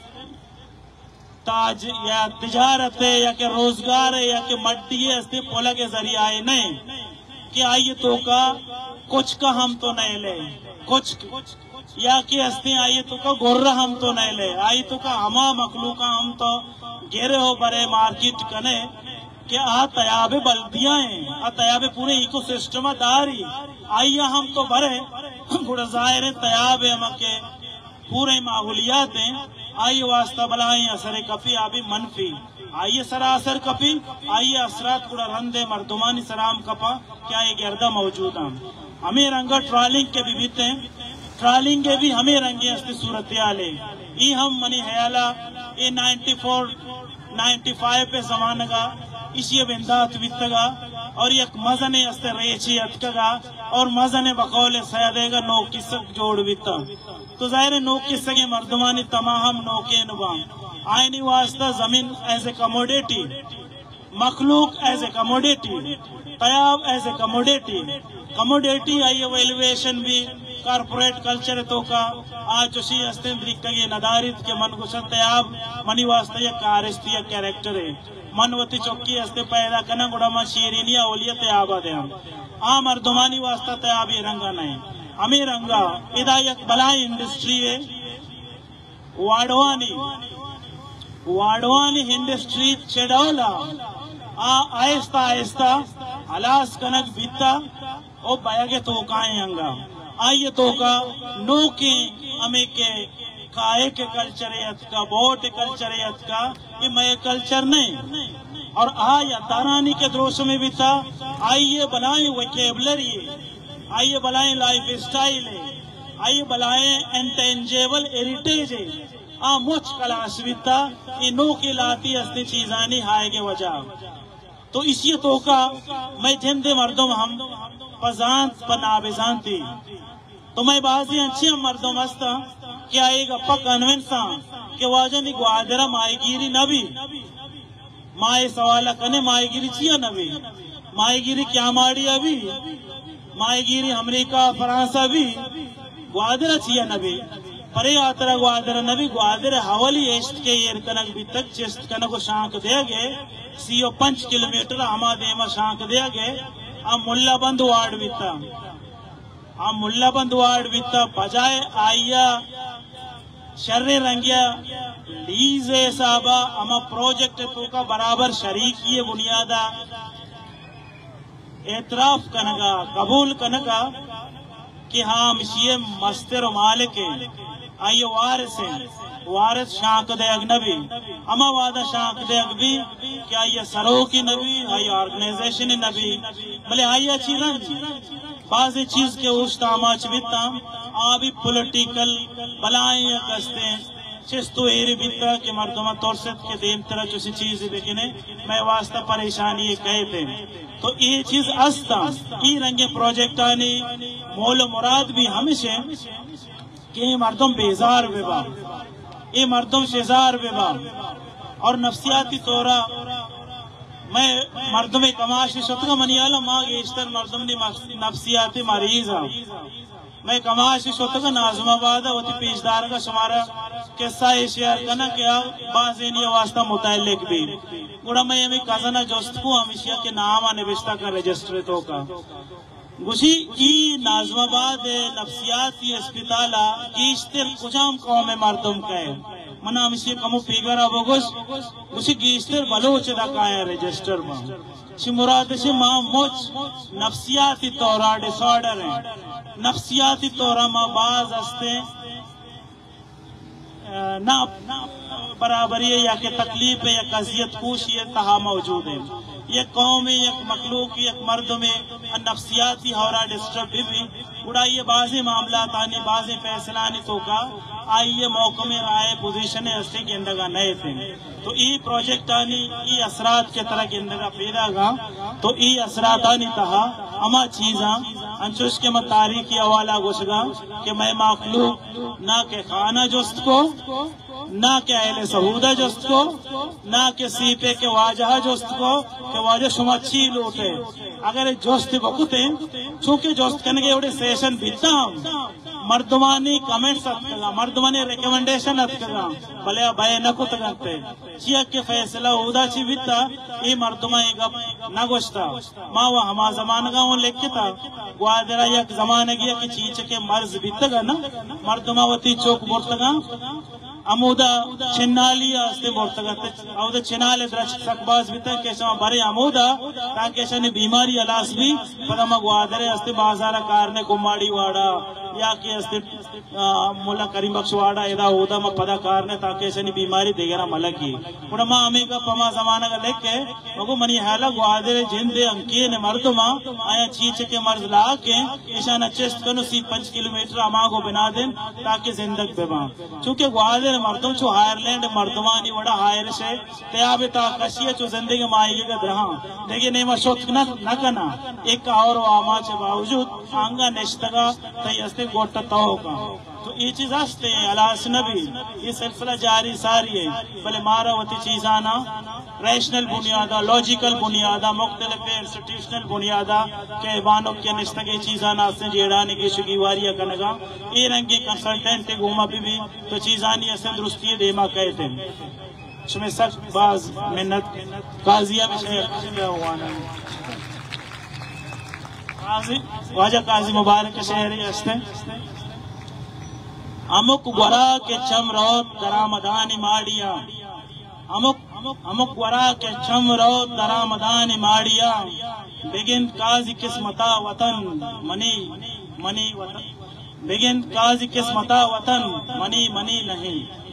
ताज या तिजारत है या के रोजगार है या के मड्डी है पोला के जरिए आए नहीं कि आइए तो का कुछ का हम तो नहीं ले कुछ या कि हस्ते आइए तो का गोर्रा हम तो नहीं ले आई तो का हमा मखलू का हम तो घेरे हो बड़े मार्केट कने के आ तयाबे बल्दियां हैं आ तयाबे पूरे इको सिस्टम दारी आइया हम तो भरे गुड़ जाहिर तयाब है मके पूरे माहौलियात हैं आइए वास्ता बलाएं असर कफी आबी मनफी आइए सरासर कपी आइए असरात गुड़ा रंदे मर्दुमानी सराम कपा क्या ये गर्दा मौजूद हम हमें रंगा ट्रालिंग के भी बीते ट्रालिंग के भी हमें रंगे अस्ति सूरत आले ई हम मनी हयाला ये नाइन्टी फोर नाइन्टी फाइव पे जमाने का इसी बिंदात बीतगा और एक मजने अस्ते रेची अटकगा और मजने बकौले सयादेगा नो किस्क जोड़ बीता तो जाहिर नो किस्से के मर्दुमानी तमाम नौके नुबाम आईनी वास्ता जमीन एज ए कमोडिटी मखलूक एज ए कमोडिटी तयाब एज ए कमोडिटी कमोडिटी आई वैल्यूएशन भी कारपोरेट कल्चर तो का आज उसी हस्ते के नदारित के मन गुसन तयाब मनी वास्ता ये कारिस्ती या कैरेक्टर है मनवती चौकी हस्ते पैदा करना गुड़ामा शीरीनिया ओलिया तयाबा दे हम आ मर्दुमानी वास्ता तयाब ये रंगा नहीं हमें रंगा इदा एक बलाई इंडस्ट्री है वाडवानी वाडवानी इंडस्ट्री चेडौला आ आहिस्ता आहिस्ता हलास कनक बीता ओ बयागे तो काए अंगा आइए तो का नो के हमें के काए के कल्चर का बोट कल्चर का ये मैं कल्चर नहीं और आ या तारानी के द्रोश में भी था आइए बनाए वोकैबुलरी आइए बनाए लाइफ स्टाइल है आइए बनाए इंटेंजेबल हेरिटेज है आ मुझ कलासविता नो की लाती अस्ती चीजानी हाय के वजह तो इसी तो का मैं जिंदे मर्दों हम पजांत पनाबेजान थी तो मैं बाजी अच्छी मर्दों मस्ता क्या एक अपा कन्वेंसा के वाजन ग्वादरा मायगिरी नबी माए सवाला कने मायगिरी चिया नबी मायगिरी क्या माड़ी अभी मायगिरी अमेरिका फ्रांस अभी ग्वादरा चिया नबी परे आतरा ग्वादर नबी ग्वादर हवाली एस्ट के ये कनक भी तक चेस्ट कनक को शांक देगे सीओ पंच किलोमीटर हमा देमा शांक देगे आ मुल्ला बंद वार्ड बीता आ मुल्ला बंद वार्ड बीता बजाय आइया शर्रे रंगिया लीज साहबा अमा प्रोजेक्ट तो का बराबर शरीकी है बुनियादा एतराफ कनगा कबूल कनगा कि हाँ मिशिये मस्तर मालिक आइए वारिस है वारिस शांक दे अगनबी अमा वादा शांक दे अगबी क्या ये सरो की नबी आइए ऑर्गेनाइजेशन नबी भले आइए अच्छी रंग बाज़ चीज के उस तामाच बिता आबी पॉलिटिकल बलाएं कसते चिस्तु एरी बिता के मर्दमा तोरसत के देम तरह जो चीज देखने मैं वास्ता परेशानी ये कहते तो ये चीज अस्ता ये रंगे प्रोजेक्ट आने मोल मुराद भी हमेशा कि मर्दम बेजार बेबा ये मर्दम शेजार बेबा और नफ्सियाती तोरा मैं मर्दम कमाशी शतका मनियाला माँ गेस्टर मर्दम ने नफ्सियाती मरीज मैं कमाशी शतका नाजमाबाद होती पेशदार का शुमारा किस्सा शेयर करना क्या बाज़ेनी वास्ता मुतालिक भी गुड़ा मैं यमी कज़ना जोस्त को हमेशा के नाम आने बेस्ता का रजिस्टर तो का गुशी ई नाजमाबाद नफ्सियाती अस्पताला गेस्टर कुजाम कौम मर्दम का है मना हमेशा कमो पीगरा बगुस गुशी गेस्टर बलोच दा का है रजिस्टर में शी मुराद से माँ मुझ नफ्सियाती तौरा डिसऑर्डर है नफ्सियाती तौरा माँ बाज हस्ते ना बराबरी या के तकलीफ है या कजियत कुश ये तहा मौजूद है ये कौम में एक मखलूक एक मर्द में नफ्सियाती हौरा डिस्टर्ब भी उड़ा ये बाज़े मामला तानी बाज़े फैसलानी तो का आइए मौके में आए पोजीशन अस्ते के अंदर नए थे तो ये प्रोजेक्ट आनी ये असरात के तरह के अंदर पैदा गा तो ये असरात आनी तहा अमा चीजा अंचुश के मत तारीखी हवाला घुसगा कि मैं मखलूक ना के खाना जोस्त को ना के अहले सहूदा जोस्त को ना के सीपे के वाजह जोस्त को के वाजह शुमाची लूटे अगर जोस्त बकुते चूंकि जोस्त करने के एवढे सेशन बीता मर्दमानी कमेंट्स अतकगा मर्दमानी रिकमेंडेशन अतकगा भले भय नको तगते चिया के फैसला उदा ची बीता ये मर्दमा एक ना गोश्ता माँ वो हमा जमान का वो लेके था ग्वादरा एक जमाने की कि चीच के मर्ज बीतगा ना मर्दमावती चौक बोलतगा अमुदा चिन्नाली अस्ते बोलतगते अमुदा चिनाले द्रश सकबाज बीते केशव बरे अमुदा ताकेशनी बीमारी अलास भी पदमा ग्वादरे अस्ते बाजारा कारने कुमाड़ी वाड़ा या कि अस्ते मुला करीम बख्श वाड़ा एदा उदा म पदा कारने ताकेशनी बीमारी देगरा मलकी पुरमा अमेका पमा जमाना का लेके मगो मनी हाला ग्वादरे जिंदे अंकिए ने मर्दमा आया चीच के मर्ज ला के ईशाना चेस्ट कनो सी पांच किलोमीटर अमा को बना दें ताकि जिंदग बेबा चूंकि ग्वादरे मर्दों चो आयरलैंड मर्दमानी वड़ा हायर से तयाबे ता कशिया चो जिंदगी माएगी का दरहा देखिए नहीं मशोत न न करना एक और आमा के बावजूद आंगा नेश्तगा तय अस्ते गोटा ताओ का तो ये चीज हस्ते अलास नबी ये सिलसिला जारी सारी है भले मारावती चीजाना रैशनल बुनियादा लॉजिकल बुनियादा मुख्तलिफ इंस्टीट्यूशनल बुनियादा के बानों के निश्तगे चीजाना से जेड़ाने की शुगीवारिया कनगा ये रंग के कंसल्टेंट घूमा भी, भी तो चीजानी असल दुरुस्ती देमा कहते हैं इसमें सख्त बाज मेहनत काजिया विषय काजी वाजा काजी मुबारक शहरी हस्ते अमुक वरा के चम रोत दरामदानी माड़िया अमुक अमुक वरा के चम रोत दरामदानी माड़िया बेगिन काजी किस्मता वतन मनी मनी वतन बेगिन काजी किस्मता वतन मनी मनी नहीं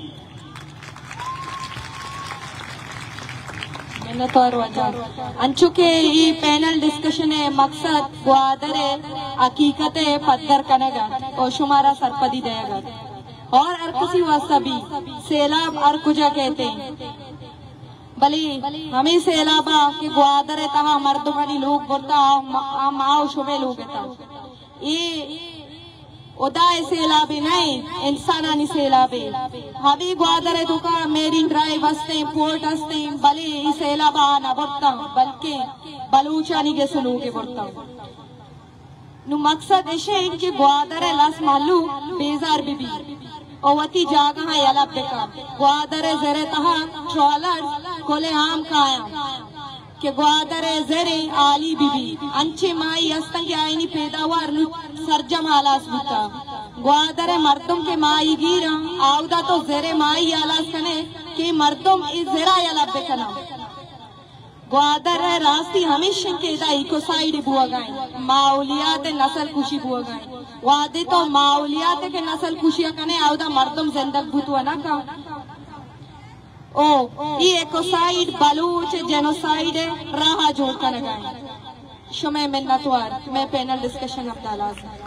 अंचु के ई पैनल डिस्कशन है मकसद ग्वादर हकीकत पत्थर कनेगा और शुमारा सरपदी देगा और हर किसी वास्ता भी सैलाब हर कुजा कहते हैं भले हमें सैलाबा के ग्वादर तहा मर्दमानी लोग बोलता माओ शुमे लोग ये उदाय सैलाबे नहीं इंसानानी सैलाबे हबी ग्वादर तो का मेरीन ड्राइव हस्ते पोर्ट हस्ते भले ई सैलाबा ना बोलता बल्कि बलूचानी के सुनो के बोलता नु मकसद ऐसे इनके ग्वादर लास मालू बेजार बीबी ओवती जागा है यला बेका ग्वादरे जरे तहा ट्रॉलर्स कोले आम काया के ग्वादरे जरे आली बीबी अंचे माई अस्तंग आईनी पैदावार नु सरजम आलास बुता ग्वादरे मर्दम के माई गिरा आउदा तो जरे माई आलास कने के मर्दम इस जरा यला बेकना ग्वादर रास्ती हमेशा के दाई को साइड बुआ गए माउलियात नस्ल खुशी बुआ गए वादे तो माउलियात के नस्ल खुशिया कने आउदा मर्दम जिंदग भूतवा ना का ओ ये एकोसाइड बलूच जेनोसाइड राह जोड़ कर गए शुमे मिन्नतवार मैं पैनल डिस्कशन अपना लाज़